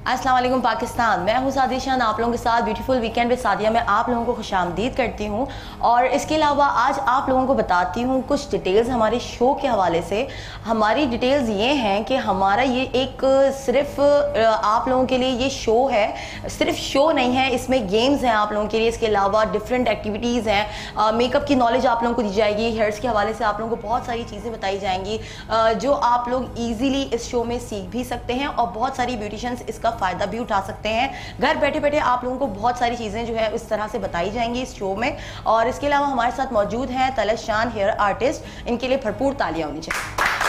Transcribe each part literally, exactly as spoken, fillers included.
अस्सलाम वालेकुम पाकिस्तान, मैं हूँ सादिशान, आप लोगों के साथ ब्यूटीफुल वीकेंड विद सादिया में आप लोगों को खुशामदीद करती हूँ। और इसके अलावा आज आप लोगों को बताती हूँ कुछ डिटेल्स हमारे शो के हवाले से। हमारी डिटेल्स ये हैं कि हमारा ये एक सिर्फ आप लोगों के लिए ये शो है, सिर्फ शो नहीं है, इसमें गेम्स हैं आप लोगों के लिए। इसके अलावा डिफरेंट एक्टिविटीज़ हैं, मेकअप की नॉलेज आप लोगों को दी जाएगी, हेयर्स के हवाले से आप लोगों को बहुत सारी चीज़ें बताई जाएंगी जो आप लोग ईजीली इस शो में सीख भी सकते हैं और बहुत सारी ब्यूटिशियंस इसका फ़ायदा भी उठा सकते हैं। घर बैठे बैठे आप लोगों को बहुत सारी चीज़ें जो है इस तरह से बताई जाएंगी इस शो में। और इसके अलावा हमारे साथ मौजूद हैं तलशान हेयर आर्टिस्ट, इनके लिए भरपूर तालियां होनी चाहिए।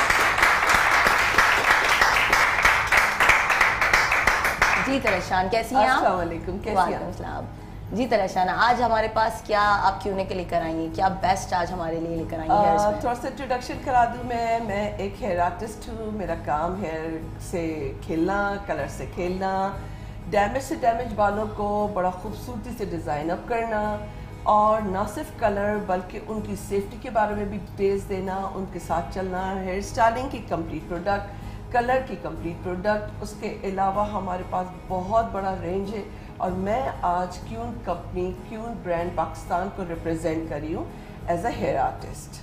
जी तलशान, कैसी हैं आप? अस्सलाम वालेकुम, कैसी हैं? जी तलशान, आज हमारे पास क्या आप क्यों ने के लेकर आई हैं, क्या बेस्ट आज हमारे लिए लेकर आई हैं? थोड़ा सा इंट्रोडक्शन करा दूँ। मैं मैं एक हेयर आर्टिस्ट हूँ। मेरा काम हेयर से खेलना, कलर से खेलना, डैमेज से डैमेज बालों को बड़ा खूबसूरती से डिज़ाइन अप करना, और ना सिर्फ कलर बल्कि उनकी सेफ्टी के बारे में भी डिटेल्स देना, उनके साथ चलना, हेयर स्टाइलिंग की कंप्लीट प्रोडक्ट, कलर की कंप्लीट प्रोडक्ट। उसके अलावा हमारे पास बहुत बड़ा रेंज है और मैं आज Keune company, Keune brand Pakistan को रिप्रेजेंट कर रही हूँ एज अ हेयर आर्टिस्ट।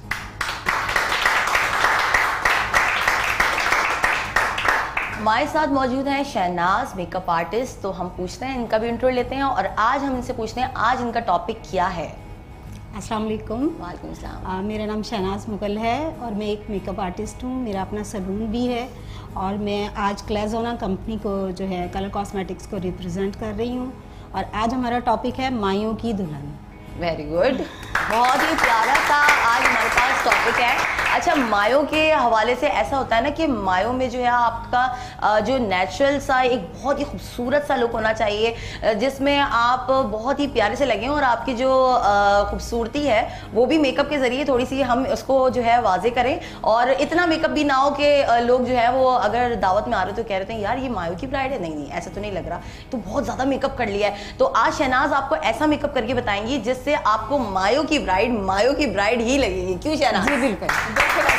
हमारे साथ मौजूद हैं शहनाज, मेकअप आर्टिस्ट। तो हम पूछते हैं, इनका भी इंट्रो लेते हैं और आज हम इनसे पूछते हैं आज इनका टॉपिक क्या है। अस्सलाम वालेकुम। वालेकुम सलाम। मेरा नाम शहनाज मुगल है और मैं एक मेकअप आर्टिस्ट हूँ। मेरा अपना सैलून भी है और मैं आज क्लेज़ोना कंपनी को जो है कलर कॉस्मेटिक्स को रिप्रेजेंट कर रही हूँ। और आज हमारा टॉपिक है मायों की दुल्हन। वेरी गुड, बहुत ही प्यारा सा आज हमारे पास टॉपिक है। अच्छा, मायों के हवाले से ऐसा होता है ना कि मायों में जो है आपका जो नेचुरल सा एक बहुत ही खूबसूरत सा लुक होना चाहिए जिसमें आप बहुत ही प्यारे से लगें और आपकी जो खूबसूरती है वो भी मेकअप के ज़रिए थोड़ी सी हम उसको जो है वाजे करें। और इतना मेकअप भी ना हो कि लोग जो है वो अगर दावत में आ रहे तो कह रहे थे यार ये मायों की ब्राइड है। नहीं नहीं, ऐसा तो नहीं लग रहा, तो बहुत ज़्यादा मेकअप कर लिया है। तो आज शहनाज आपको ऐसा मेकअप करके बताएंगी जिससे आपको मायों की ब्राइड मायों की ब्राइड ही लगेगी। क्यों शहनाज? जी बिल्कुल।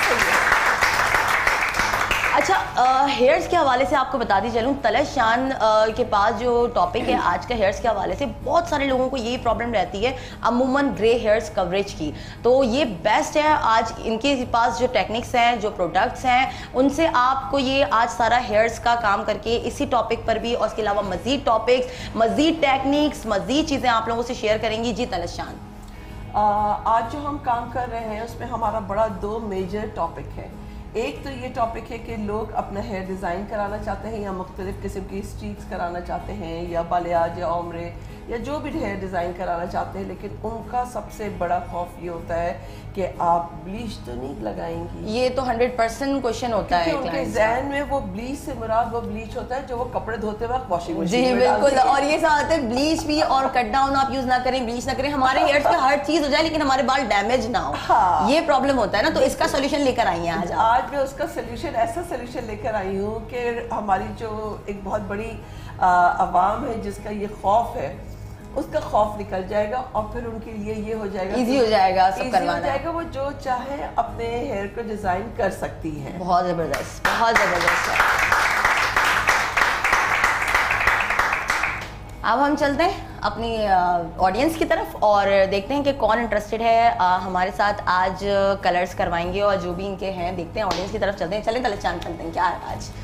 अच्छा, हेयर्स के हवाले से आपको बता दी चलूँ, तलशान के पास जो टॉपिक है आज का हेयर्स के हवाले से, बहुत सारे लोगों को ये प्रॉब्लम रहती है अमूमन ग्रे हेयर्स कवरेज की। तो ये बेस्ट है आज इनके पास जो टेक्निक्स हैं, जो प्रोडक्ट्स हैं, उनसे आपको ये आज सारा हेयर्स का काम करके इसी टॉपिक पर भी और इसके अलावा मज़ीद टॉपिक्स, मज़ीद टेक्निक्स, मज़ीद चीज़ें आप लोगों से शेयर करेंगी। जी तलशान, आज जो हम काम कर रहे हैं उसमें हमारा बड़ा दो मेजर टॉपिक है। एक तो ये टॉपिक है कि लोग अपना हेयर डिज़ाइन कराना चाहते हैं या मुख्तलिफ़ किस्म की स्ट्रीक्स कराना चाहते हैं या बालियाज या उम्रे या जो भी हेयर डिज़ाइन कराना चाहते हैं, लेकिन उनका सबसे बड़ा खौफ ये होता है कि आप ब्लीच तो नहीं लगाएंगी। ये तो हंड्रेड परसेंट क्वेश्चन होता है उनके ज़हन में वो ब्लीच से मुराद वो ब्लीच होता है जो वो कपड़े धोते वक्त वॉशिंग मशीन में डालते हैं। जी बिल्कुल, और ये साथ है ब्लीच भी और कट डाउन आप यूज ना करें, ब्लीच ना करें, हमारे हेयर्स पे हर चीज हो जाए लेकिन हमारे बाल डैमेज ना हो। हाँ। ये प्रॉब्लम होता है ना, तो इसका सोल्यूशन लेकर आई हैं आज। आज मैं उसका सोल्यूशन ऐसा सोल्यूशन लेकर आई हूँ कि हमारी जो एक बहुत बड़ी आवाम है जिसका ये खौफ है, उसका खौफ निकल जाएगा और फिर उनके लिए ये हो जाएगा, इजी हो जाएगा, सब करवाना हो जाएगा। वो जो चाहे अपने हेयर को डिजाइन कर सकती है। बहुत जबरदस्त, बहुत जबरदस्त है। अब हम चलते हैं अपनी ऑडियंस की तरफ और देखते हैं कि कौन इंटरेस्टेड है आ, हमारे साथ आज कलर्स करवाएंगे और जो भी इनके हैं देखते हैं। ऑडियंस की तरफ चलते हैं। चलें तलशान, चलते हैं क्या है आज?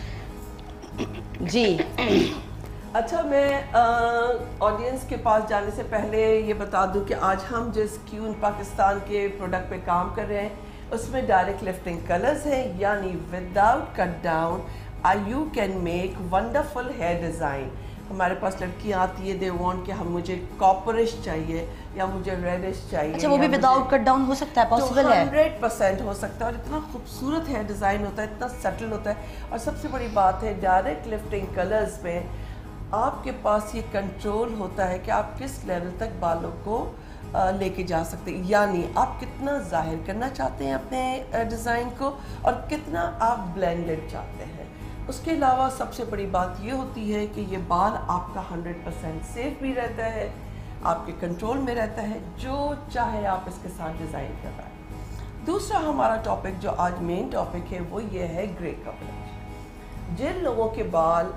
जी अच्छा, मैं ऑडियंस के पास जाने से पहले ये बता दूं कि आज हम जिस क्यून पाकिस्तान के प्रोडक्ट पे काम कर रहे हैं उसमें डायरेक्ट लिफ्टिंग कलर्स हैं, यानी without cut down you can make wonderful hair design. हमारे पास लड़कियां आती है, दे वांट कि हम मुझे कॉपरिश चाहिए या मुझे रेडिश चाहिए। अच्छा, वो भी विदाउट कट डाउन हो सकता है? पॉसिबल है? हंड्रेड परसेंट हो सकता है और इतना खूबसूरत हेयर डिज़ाइन होता है, इतना सटल होता है। और सबसे बड़ी बात है डायरेक्ट लिफ्टिंग कलर्स में आपके पास ये कंट्रोल होता है कि आप किस लेवल तक बालों को लेके जा सकते हैं, यानी आप कितना जाहिर करना चाहते हैं अपने डिज़ाइन को और कितना आप ब्लेंडेड चाहते हैं। उसके अलावा सबसे बड़ी बात ये होती है कि ये बाल आपका हंड्रेड परसेंट सेफ भी रहता है, आपके कंट्रोल में रहता है, जो चाहे आप इसके साथ डिज़ाइन कर रहे हैं। दूसरा हमारा टॉपिक जो आज मेन टॉपिक है वो ये है ग्रे कवरेज। जिन लोगों के बाल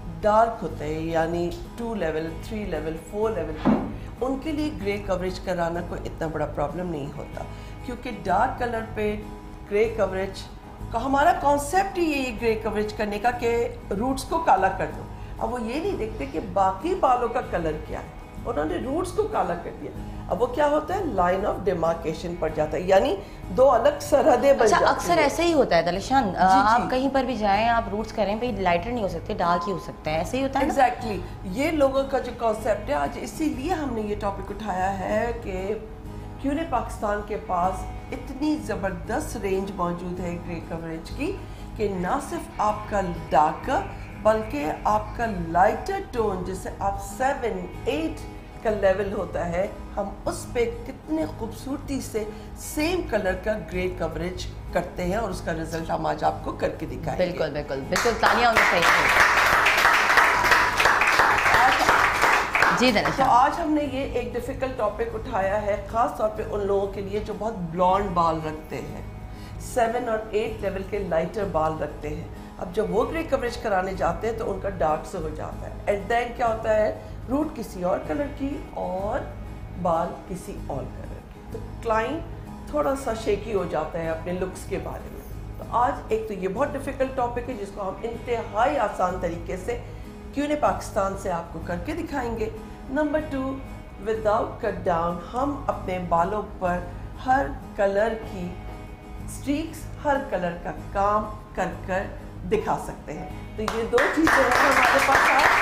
डार्क होते हैं, यानी two level, three level, four level के, उनके लिए ग्रे कवरेज कराना कोई इतना बड़ा प्रॉब्लम नहीं होता, क्योंकि डार्क कलर पे ग्रे कवरेज का हमारा कॉन्सेप्ट ही यही ग्रे कवरेज करने का कि रूट्स को काला कर दो। अब वो ये नहीं देखते कि बाकी बालों का कलर क्या है, उन्होंने रूट्स को काला कर दिया। अब वो क्या होता है, लाइन ऑफ डिमार्केशन पड़ जाता है, यानी दो अलग सरहदें बन अच्छा, जाती हैं। अक्सर ऐसे ही होता है तलिशान, आप कहीं पर भी जाएं, आप रूट्स करें, भाई लाइटर नहीं हो सकते, डार्क ही हो सकते हैं, ऐसे ही होता है। Exactly exactly. ये लोगों का जो कॉन्सेप्ट है, आज इसीलिए हमने ये टॉपिक उठाया है कि क्यों ने पाकिस्तान के पास इतनी ज़बरदस्त रेंज मौजूद है ग्रे कवरेज की, कि ना सिर्फ आपका डार्कर बल्कि आपका लाइटर टोन, जिसे आप सेवन एट का लेवल होता है, हम उस पे कितने खूबसूरती से सेम कलर का ग्रे कवरेज करते हैं और उसका रिजल्ट हम आज आपको करके दिखाएंगे। बिल्कुल बिल्कुल बिल्कुल, तालियां होनी चाहिए। जी तो आज हमने ये एक डिफ़िकल्ट टॉपिक उठाया है, ख़ास तौर पे उन लोगों के लिए जो बहुत ब्लॉन्ड बाल रखते हैं, सेवन और एट लेवल के लाइटर बाल रखते हैं। अब जब वो ग्रे कवरेज कराने जाते हैं तो उनका डार्क से हो जाता है, एंड देन क्या होता है, रूट किसी और कलर की और बाल किसी और कलर की, तो क्लाइंट थोड़ा सा शेकी हो जाता है अपने लुक्स के बारे में। तो आज एक तो ये बहुत डिफ़िकल्ट टॉपिक है जिसको हम इंतहाई आसान तरीके से क्यों ने पाकिस्तान से आपको करके दिखाएंगे। Number two, without cut down हम अपने बालों पर हर कलर की स्ट्रीक्स, हर कलर का काम कर कर दिखा सकते हैं। तो ये दो चीज़ें हैं हमारे पास आज।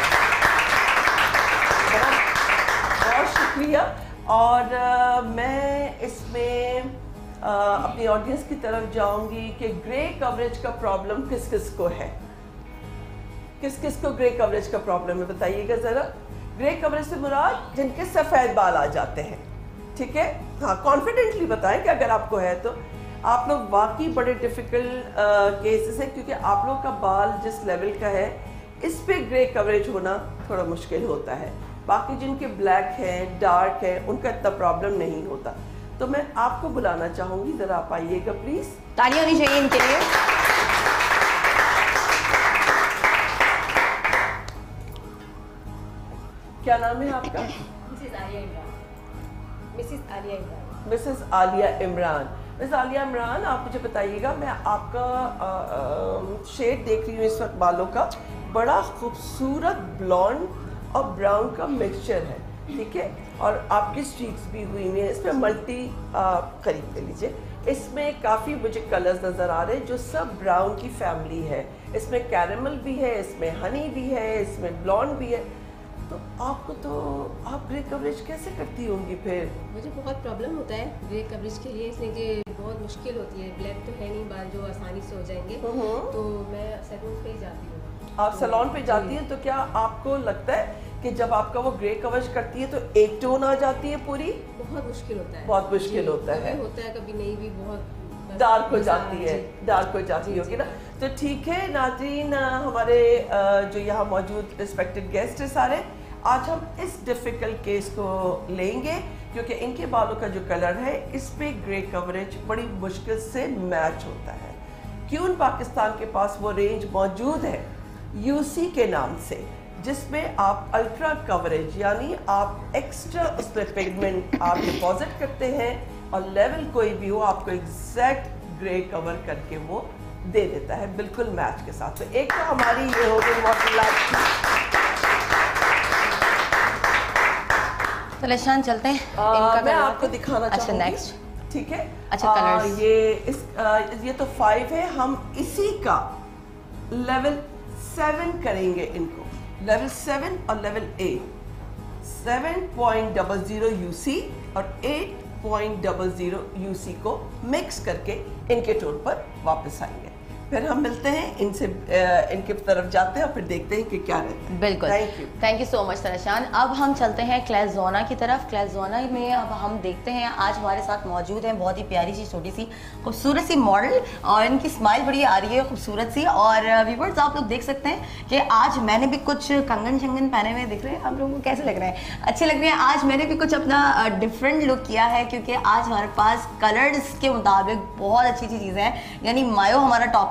बहुत बहुत शुक्रिया। और आ, मैं इसमें आ, अपनी ऑडियंस की तरफ जाऊंगी कि ग्रे कवरेज का प्रॉब्लम किस किस को है, किस किस को ग्रे कवरेज का प्रॉब्लम है, बताइएगा ज़रा। ग्रे कवरेज से मुराद जिनके सफ़ेद बाल आ जाते हैं, ठीक है, हाँ, कॉन्फिडेंटली बताएं कि अगर आपको है तो। आप लोग वाकई बड़े डिफ़िकल्ट केसेस हैं, क्योंकि आप लोग का बाल जिस लेवल का है इस पे ग्रे कवरेज होना थोड़ा मुश्किल होता है। बाकी जिनके ब्लैक है, डार्क है, उनका इतना प्रॉब्लम नहीं होता। तो मैं आपको बुलाना चाहूँगी, ज़रा आप आइएगा प्लीज़। तालियां होनी चाहिए इनके लिए। क्या नाम है आपका? Mrs Alia Imran. Mrs Alia Imran. Mrs Alia Imran. Miss Alia Imran, आप मुझे बताइएगा, मैं आपका शेड देख रही हूँ इस वक्त बालों का, बड़ा खूबसूरत ब्लॉन्ड और ब्राउन का मिक्सचर है, ठीक है, और आपकी स्ट्रीक्स भी हुई हुई हैं। इसमें मल्टी करीब ले लीजिए, इसमें काफ़ी मुझे कलर्स नज़र आ रहे हैं जो सब ब्राउन की फैमिली है। इसमें कैरेमल भी है, इसमें हनी भी है, इसमें ब्लॉन्ड भी है। तो आपको तो आप ग्रे कवरेज कैसे करती होंगी फिर? मुझे बहुत प्रॉब्लम होता है ग्रे कवरेज के लिए, इसलिए कि बहुत मुश्किल होती है। ब्लैक तो है नहीं बाल जो आसानी से हो जाएंगे, तो मैं सैलून पे ही जाती हूँ। आप सैलून पे जाती हैं, तो क्या आपको लगता है कि जब आपका वो ग्रे कवरेज करती है तो एक टोन आ जाती है पूरी? बहुत मुश्किल होता है, बहुत मुश्किल होता है, कभी होता है कभी नहीं भी, बहुत डार्क हो जाती है, डार्क हो जाती होगी ना। तो ठीक है नाज़रीन, हमारे जो यहाँ मौजूद रिस्पेक्टेड गेस्ट है सारे, आज हम इस डिफ़िकल्ट केस को लेंगे क्योंकि इनके बालों का जो कलर है इस पे ग्रे कवरेज बड़ी मुश्किल से मैच होता है। क्यों पाकिस्तान के पास वो रेंज मौजूद है यूसी के नाम से, जिसमें आप अल्ट्रा कवरेज यानी आप एक्स्ट्रा उस पर पिगमेंट आप डिपॉजिट करते हैं और लेवल कोई भी हो आपको एग्जैक्ट ग्रे कवर करके वो दे देता है बिल्कुल मैच के साथ। तो एक तो हमारी ये हो गई मॉडल लाइफ। तो लिशान चलते हैं, इनका मैं आपको दिखाना अच्छा, चाहूंगी। नेक्स्ट, ठीक है, अच्छा कलर्स, ये इस आ, ये तो फाइव है, हम इसी का लेवल सेवन करेंगे इनको, लेवल सेवन और level eight, seven point double zero UC और eight point double zero UC को मिक्स करके इनके टोन पर वापस आएंगे। फिर हम मिलते हैं इनसे, इनके तरफ जाते हैं और फिर देखते हैं कि क्या रहता है। बिल्कुल, thank you thank you so much Tanishan. अब हम चलते हैं क्लैज़ोना की तरफ। क्लैज़ोना में अब हम देखते हैं, आज हमारे साथ मौजूद हैं बहुत ही प्यारी सी छोटी सी खूबसूरत सी मॉडल, और इनकी स्माइल बड़ी आ रही है खूबसूरत सी। और व्यूअर्स आप लोग देख सकते हैं कि आज मैंने भी कुछ कंगन शंगन पहने हुए दिख रहे हैं, आप लोगों को कैसे लग रहे हैं? अच्छे लग रहे हैं। आज मैंने भी कुछ अपना डिफरेंट लुक किया है क्योंकि आज हमारे पास कलर्स के मुताबिक बहुत अच्छी अच्छी चीज़ें हैं, यानी मायो हमारा टॉपिक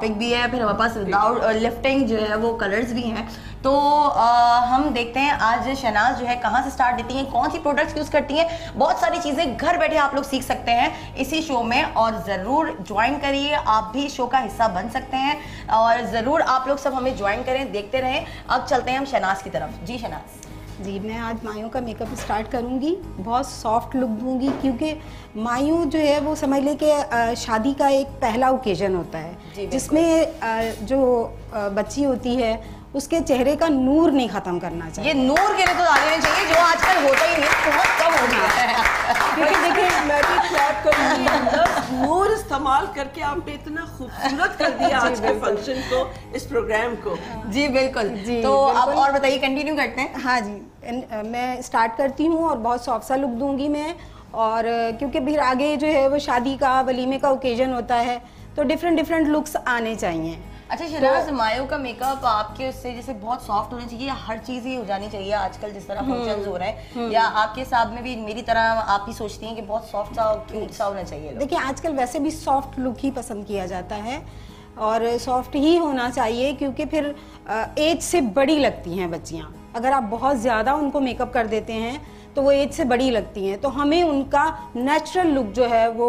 टॉपिक भी है, फिर हमारे पास विदाउट लिफ्टिंग जो है वो कलर्स भी हैं। तो आ, हम देखते हैं आज शहनाज जो है कहाँ से स्टार्ट देती हैं, कौन सी प्रोडक्ट्स यूज़ करती हैं। बहुत सारी चीज़ें घर बैठे आप लोग सीख सकते हैं इसी शो में, और ज़रूर ज्वाइन करिए, आप भी शो का हिस्सा बन सकते हैं, और ज़रूर आप लोग सब हमें ज्वाइन करें, देखते रहें। अब चलते हैं हम शहनाज की तरफ। जी शहनाज। जी, मैं आज मायूं का मेकअप स्टार्ट करूंगी, बहुत सॉफ्ट लुक दूंगी, क्योंकि मायूं जो है वो समझ लें कि शादी का एक पहला ओकेजन होता है जिसमें जो बच्ची होती है उसके चेहरे का नूर नहीं खत्म करना चाहिए। ये नूर के लिए तो डालना चाहिए, जो आजकल होता ही नहीं, बहुत कम हो गया है। क्योंकि देखिए मैं भी क्लैप करूंगी, नूर इस्तेमाल करके आपने इतना खूबसूरत कर दिया आज के फंक्शन को, इस प्रोग्राम को। जी बिल्कुल जी, तो आप और बताइए, कंटिन्यू करते हैं। हाँ जी, मैं स्टार्ट करती हूँ और बहुत सॉफ्ट सा लुक दूंगी मैं, और क्योंकि फिर आगे जो है वो शादी का वलीमे का ओकेजन होता है तो डिफरेंट डिफरेंट लुक्स आने चाहिए। अच्छा शहनाज, तो, मायूं का मेकअप आपके उससे जैसे बहुत सॉफ्ट होना चाहिए, या हर चीज़ ही हो जानी चाहिए आजकल जिस तरह फंक्शंस हो रहे हैं, या आपके हिसाब में भी मेरी तरह आप ही सोचती हैं कि बहुत सॉफ्ट सा क्यूट सा होना चाहिए? देखिए आजकल वैसे भी सॉफ्ट लुक ही पसंद किया जाता है और सॉफ्ट ही होना चाहिए, क्योंकि फिर एज से बड़ी लगती हैं बच्चियाँ। अगर आप बहुत ज़्यादा उनको मेकअप कर देते हैं तो वो एज से बड़ी लगती हैं, तो हमें उनका नेचुरल लुक जो है वो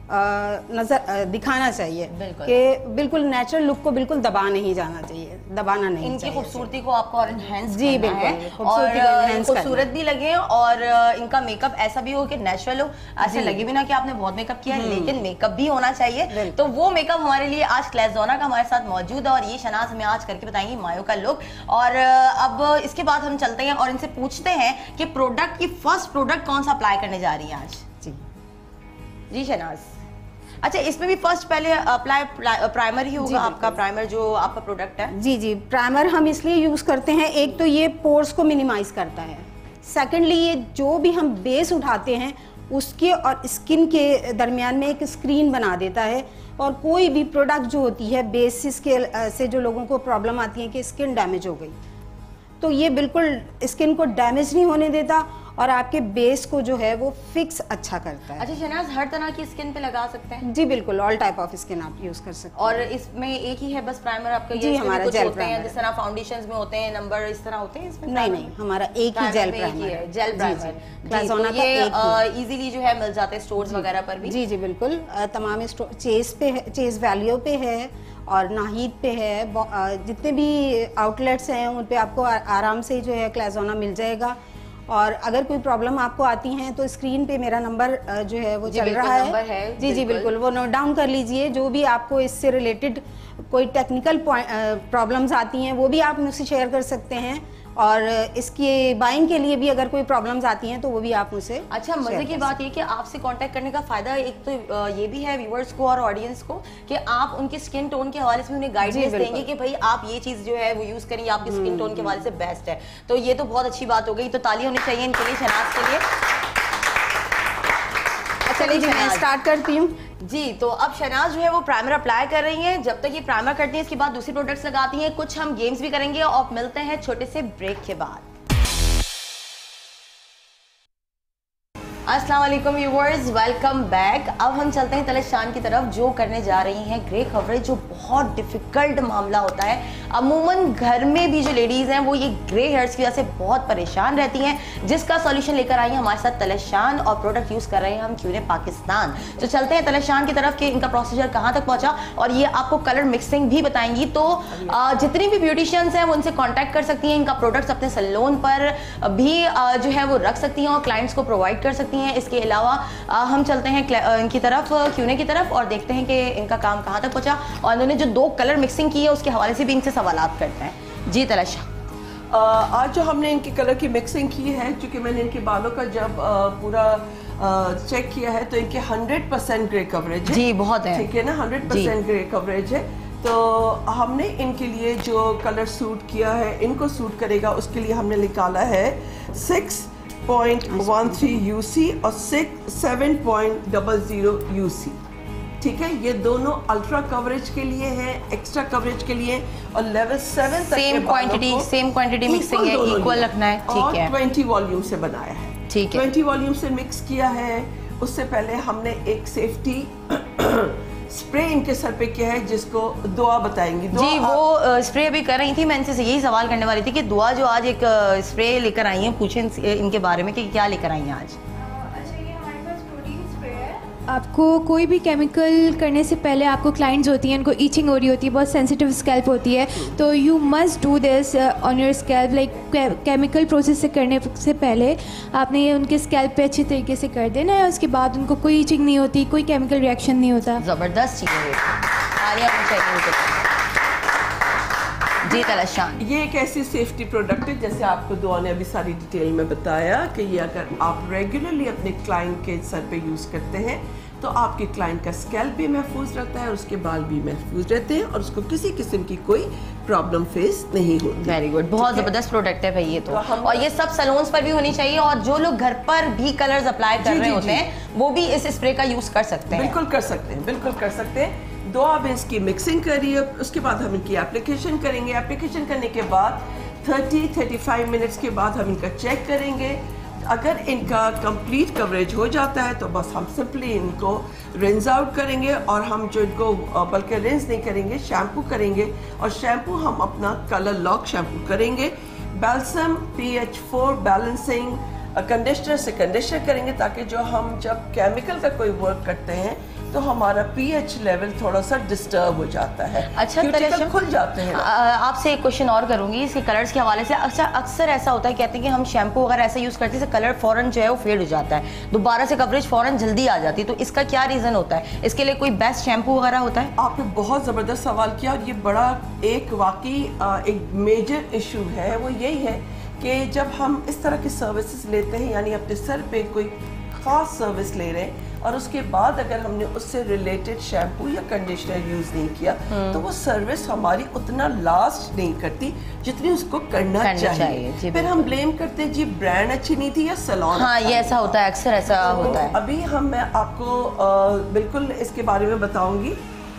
नजर दिखाना चाहिए कि बिल्कुल नेचुरल लुक को बिल्कुल दबा नहीं जाना चाहिए, दबाना नहीं इनकी चाहिए। खूबसूरती को आपको और एनहांस जी करना है, और खूबसूरत भी लगे, और इनका मेकअप ऐसा भी हो कि नेचुरल हो, ऐसे लगे भी ना कि आपने बहुत मेकअप किया है, लेकिन मेकअप भी होना चाहिए। तो वो मेकअप हमारे लिए आज क्लेज़ोना का हमारे साथ मौजूद है, और ये शहनाज हमें आज करके बताएंगी मायूं का लुक। और अब इसके बाद हम चलते हैं और इनसे पूछते हैं कि प्रोडक्ट की फर्स्ट प्रोडक्ट कौन सा अप्लाई करने जा रही है आज। जी जी शहनाज। अच्छा, इसमें भी फर्स्ट पहले अप्लाई प्राइमर ही होगा आपका, प्राइमर जो आपका प्रोडक्ट है? जी जी, प्राइमर हम इसलिए यूज़ करते हैं, एक तो ये पोर्स को मिनिमाइज करता है, सेकेंडली ये जो भी हम बेस उठाते हैं उसके और स्किन के दरमियान में एक स्क्रीन बना देता है, और कोई भी प्रोडक्ट जो होती है बेसिस के से जो लोगों को प्रॉब्लम आती है कि स्किन डैमेज हो गई, तो ये बिल्कुल स्किन को डैमेज नहीं होने देता और आपके बेस को जो है वो फिक्स अच्छा करता है। अच्छा शहनाज, हर तरह की स्किन पे लगा सकते हैं? जी बिल्कुल, ऑल टाइप ऑफ स्किन आप यूज कर सकते हैं। और इसमें एक ही है बस प्राइमर आपका? जी, हमारा जेल प्राइमर, जिस तरह फाउंडेशंस में होते हैं नंबर, इस तरह होते हैं इसमें? नहीं नहीं, हमारा एक ही जेल प्राइमर है, जेल प्राइमर। क्लेज़ोना का ये इजीली जो है मिल जाते हैं स्टोर्स वगैरह पर भी? जी जी बिल्कुल, तमाम स्टोर चेस पे है, चेस वैल्यू पे है और नाहिद पे है, जितने भी आउटलेट्स हैं उन पे आपको आराम से जो है क्लेज़ोना मिल जाएगा। और अगर कोई प्रॉब्लम आपको आती है तो स्क्रीन पे मेरा नंबर जो है वो चल रहा है, है जी जी बिल्कुल, वो नोट डाउन कर लीजिए। जो भी आपको इससे रिलेटेड कोई टेक्निकल प्रॉब्लम्स आती हैं वो भी आप मुझसे शेयर कर सकते हैं, और इसकी बाइंग के लिए भी अगर कोई प्रॉब्लम्स आती हैं तो वो भी आप मुझसे। अच्छा, मजे की बात ये कि आपसे कांटेक्ट करने का फायदा एक तो ये भी है व्यूअर्स को और ऑडियंस को कि आप उनके स्किन टोन के हवाले से उन्हें गाइडेंस देंगे कि भाई आप ये चीज जो है वो यूज करिए, आपकी स्किन टोन के हवाले से बेस्ट है। तो ये तो बहुत अच्छी बात हो गई, तो ताली होनी चाहिए इनके लिए, शहनाज के लिए। चलिए जी, मैं स्टार्ट करती हूँ। जी, तो अब शहनाज जो है वो प्राइमर अप्लाई कर रही हैं। जब तक ये प्राइमर करती हैं इसके बाद दूसरी प्रोडक्ट्स लगाती हैं, कुछ हम गेम्स भी करेंगे, और मिलते हैं छोटे से ब्रेक के बाद। अस्सलाम वालेकुम व्यूअर्स, वेलकम बैक। अब हम चलते हैं तलशान की तरफ, जो करने जा रही हैं ग्रे कवरेज, जो बहुत डिफिकल्ट मामला होता है। अमूमन घर में भी जो लेडीज़ हैं वो ये ग्रे हेयर्स की वजह से बहुत परेशान रहती हैं, जिसका सॉल्यूशन लेकर आई हैं हमारे साथ तलशान, और प्रोडक्ट यूज़ कर रहे हैं हम क्यूने पाकिस्तान। तो चलते हैं तलशान की तरफ कि इनका प्रोसीजर कहाँ तक पहुँचा, और ये आपको कलर मिक्सिंग भी बताएंगी। तो जितनी भी ब्यूटिशियंस हैं वो उनसे कॉन्टैक्ट कर सकती हैं, इनका प्रोडक्ट्स अपने सैलून पर भी जो है वो रख सकती हैं और क्लाइंट्स को प्रोवाइड कर सकती हैं। इसके अलावा हम चलते हैं इनकी तरफ, क्यूने की तरफ, और देखते हैं कि इनका काम कहाँ तक पहुँचा, और इन्होंने जो दो कलर मिक्सिंग की है उसके हवाले से भी इनसे सवालात करते हैं। जी तलशा, आज जो हमने इनके कलर की मिक्सिंग की है, क्योंकि मैंने इनके बालों का जब आ, पूरा चेक किया है तो इनके हंड्रेड परसेंट ग्रे कवरेज है। जी बहुत है, ठीक है ना, हंड्रेड परसेंट ग्रे कवरेज है। तो हमने इनके लिए जो कलर सूट किया है, इनको सूट करेगा, उसके लिए हमने निकाला है six point one three UC और six seven point double zero UC. ठीक है, ये दोनों अल्ट्रा कवरेज के लिए है, एक्स्ट्रा कवरेज के लिए, और लेवल सेवन तक same quantity same quantity mixing है, इक्वल रखना है। ठीक है, ट्वेंटी वॉल्यूम से बनाया है। ठीक है, ट्वेंटी वॉल्यूम से मिक्स किया है। उससे पहले हमने एक सेफ्टी स्प्रे इनके सर पे क्या है जिसको दुआ बताएंगी? दुआ जी वो स्प्रे अभी कर रही थी, मैं इनसे यही सवाल करने वाली थी कि दुआ जो आज एक स्प्रे लेकर आई हैं, पूछें इनके बारे में कि क्या लेकर आई हैं आज। आपको कोई भी केमिकल करने से पहले आपको क्लाइंट्स होती हैं, उनको ईचिंग हो रही होती है, बहुत सेंसिटिव स्कैल्प होती है, तो you must do this on your scalp. Like chemical process से करने से पहले आपने ये उनके स्कैल्प पे अच्छी तरीके से कर देना है, उसके बाद उनको कोई ईचिंग नहीं होती, कोई केमिकल रिएक्शन नहीं होता। ज़बरदस्त चीज़ है जी तलशान। ये एक ऐसी सेफ्टी प्रोडक्ट है जैसे आपको दुआ ने अभी सारी डिटेल में बताया कि ये अगर आप रेगुलरली अपने क्लाइंट के सर पे यूज़ करते हैं तो आपके क्लाइंट का स्कैल्प भी महफूज रहता है और उसके बाल भी महफूज रहते हैं और उसको किसी किस्म की कोई प्रॉब्लम फेस नहीं होती। वेरी गुड, बहुत ज़बरदस्त प्रोडक्ट है भाई ये तो, तो और ये सब सैलून्स पर भी होनी चाहिए और जो लोग घर पर भी कलर्स अप्लाई कर रहे होते हैं वो भी इस स्प्रे का यूज़ कर सकते हैं। बिल्कुल कर सकते हैं, बिल्कुल कर सकते हैं। दो आप इसकी मिक्सिंग करिए, उसके बाद हम इनकी एप्लीकेशन करेंगे। एप्लीकेशन करने के बाद तीस पैंतीस मिनट्स के बाद हम इनका चेक करेंगे। अगर इनका कंप्लीट कवरेज हो जाता है तो बस हम सिंपली इनको रिंस आउट करेंगे और हम जो इनको बल्कि रिंस नहीं करेंगे, शैम्पू करेंगे और शैम्पू हम अपना कलर लॉक शैम्पू करेंगे। Balsam P H four balancing conditioner से कंडीशनर करेंगे ताकि जो हम जब केमिकल का कोई वर्क करते हैं तो हमारा पीएच लेवल थोड़ा सा डिस्टर्ब हो जाता है। अच्छा क्यूटिकल खुल जाते हैं। आपसे एक क्वेश्चन और करूंगी इसके कलर्स के हवाले से। अच्छा अक्सर ऐसा होता है, कहते हैं कि हम शैम्पू अगर ऐसा यूज़ करते हैं कलर फ़ौरन जो है वो फेड हो जाता है, दोबारा से कवरेज फ़ौरन जल्दी आ जाती है, तो इसका क्या रीज़न होता है? इसके लिए कोई बेस्ट शैम्पू वगैरह होता है? आपने बहुत ज़बरदस्त सवाल किया और ये बड़ा एक वाकई एक मेजर इशू है। वो यही है कि जब हम इस तरह की सर्विसेज लेते हैं, यानी अपने सर पे कोई ख़ास सर्विस ले रहे हैं और उसके बाद अगर हमने उससे रिलेटेड शैम्पू या कंडीशनर यूज़ नहीं किया तो वो सर्विस हमारी उतना लास्ट नहीं करती जितनी उसको करना, करना चाहिए, चाहिए। फिर हम ब्लेम करते हैं जी ब्रांड अच्छी नहीं थी या सैलून। हाँ ये ऐसा होता है, अक्सर ऐसा तो होता है। अभी हम मैं आपको आ, बिल्कुल इसके बारे में बताऊंगी।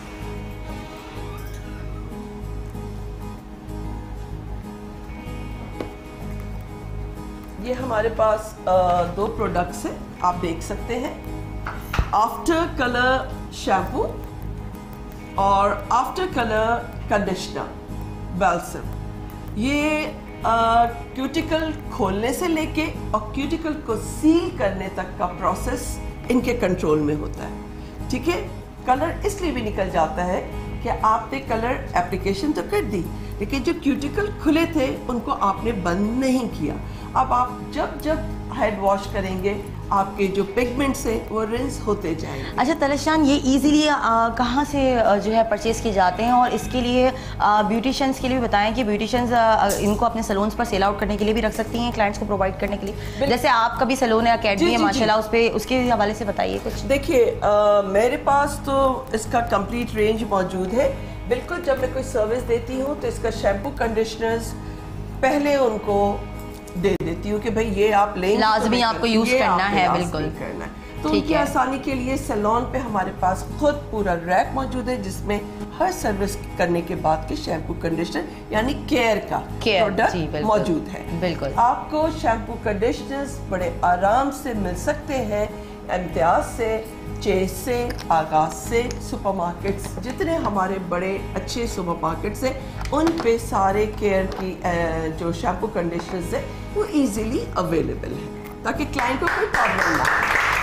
ये हमारे पास आ, दो प्रोडक्ट्स हैं, आप देख सकते हैं। आफ्टर कलर शैम्पू और आफ्टर कलर कंडीशनर बैल्सम। ये क्यूटिकल खोलने से लेके और क्यूटिकल को सील करने तक का प्रोसेस इनके कंट्रोल में होता है। ठीक है, कलर इसलिए भी निकल जाता है कि आपने कलर एप्लीकेशन तो कर दी लेकिन जो क्यूटिकल खुले थे उनको आपने बंद नहीं किया। अब आप जब जब हेड वॉश करेंगे आपके जो पिगमेंट्स हैं वो रिंस होते जाएंगे। अच्छा तलशान, ये इजीली कहाँ से आ, जो है परचेज किए जाते हैं और इसके लिए ब्यूटिशियंस के लिए भी बताएं कि ब्यूटिशियंस इनको अपने सैलून्स पर सेल आउट करने के लिए भी रख सकती हैं, क्लाइंट्स को प्रोवाइड करने के लिए? जैसे आपका भी सैलून है, अकेडमी है माशाल्लाह, उस पर उसके हवाले से बताइए कुछ। देखिए मेरे पास तो इसका कंप्लीट रेंज मौजूद है। बिल्कुल जब मैं कोई सर्विस देती हूँ तो इसका शैम्पू कंडीशनर्स पहले उनको दे देती हूँ कि भाई ये आप लेंगे लाजमी तो आपको यूज करना है। बिल्कुल करना है। तो उनकी आसानी के लिए सैलून पे हमारे पास खुद पूरा रैक मौजूद है जिसमें हर सर्विस करने के बाद के शैम्पू कंडीशनर यानी केयर का प्रोडक्ट मौजूद है। बिल्कुल आपको शैम्पू कंडीशनर्स बड़े आराम से मिल सकते हैं इम्तियाज से, चेस से, आगाज से, सुपरमार्केट्स जितने हमारे बड़े अच्छे सुपरमार्केट्स हैं उन पे सारे केयर की जो शैम्पू कंडीशनर्स है वो इजीली अवेलेबल है ताकि क्लाइंट को कोई प्रॉब्लम ना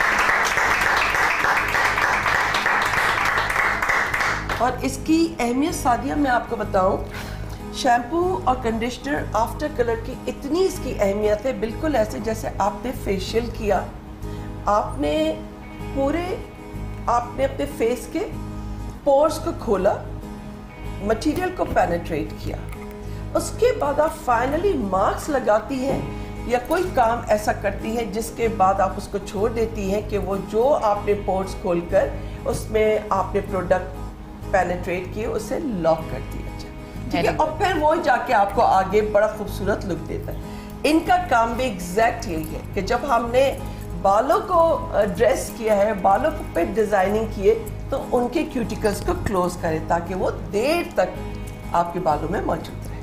हो। और इसकी अहमियत सादिया मैं आपको बताऊं, शैम्पू और कंडीशनर आफ्टर कलर की इतनी इसकी अहमियत है, बिल्कुल ऐसे जैसे आपने फेशियल किया, आपने पूरे आपने अपने फेस के पोर्स को खोला, मटेरियल को पेनिट्रेट किया, उसके बाद आप फाइनली मास्क लगाती हैं या कोई काम ऐसा करती हैं जिसके बाद आप उसको छोड़ देती हैं कि वो जो आपने पोर्स खोलकर उसमें आपने प्रोडक्ट पेनिट्रेट किए उसे लॉक कर दिया जाए। ठीक है, और फिर वो जाके आपको आगे बड़ा खूबसूरत लुक देता है। इनका काम भी एग्जैक्ट यही है कि जब हमने बालों को ड्रेस किया है, बालों पे डिजाइनिंग किए तो उनके क्यूटिकल्स को क्लोज करें ताकि वो देर तक आपके बालों में मौजूद रहे।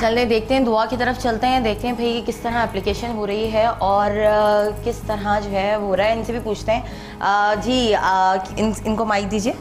चलने देखते हैं, दुआ की तरफ चलते हैं, देखते हैं भाई किस तरह एप्लीकेशन हो रही है और uh, किस तरह जो है हो रहा है। इनसे भी पूछते हैं। uh, जी uh, इन, इनको माइक दीजिए।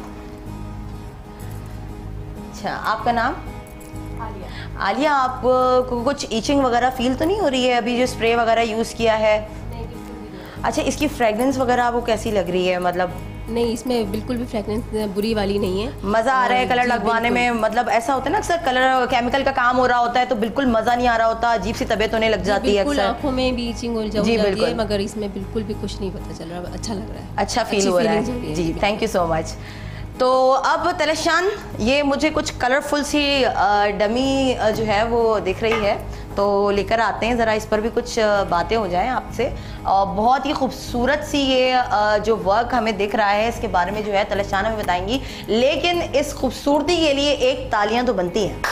अच्छा, आपका नाम? आलिया। आलिया, आपको कुछ ईचिंग वगैरह फील तो नहीं हो रही है अभी जो स्प्रे वगैरह यूज़ किया है? नहीं, बिल्कुल भी नहीं। अच्छा, इसकी फ्रेगरेंस वगैरह आपको कैसी लग रही है? मतलब नहीं, इसमें बिल्कुल भी फ्रेगरेंस बुरी वाली नहीं है। मज़ा आ रहा है कलर लगवाने में? मतलब ऐसा होता है ना अक्सर कलर केमिकल का काम हो रहा होता है तो बिल्कुल मज़ा नहीं आ रहा होता, अजीब सी तबीयत होने लग जाती है अक्सर, आंखों में भी ईचिंग हो जाती है, मगर इसमें बिल्कुल भी कुछ नहीं पता चल रहा। अच्छा लग रहा है, अच्छा फील हो रहा है जी। Thank you so much. तो अब तलशान, ये मुझे कुछ कलरफुल सी डमी जो है वो दिख रही है, तो लेकर आते हैं ज़रा, इस पर भी कुछ बातें हो जाएं आपसे। और बहुत ही खूबसूरत सी ये जो वर्क हमें दिख रहा है इसके बारे में जो है तलशान हमें बताएंगी, लेकिन इस खूबसूरती के लिए एक तालियां तो बनती हैं।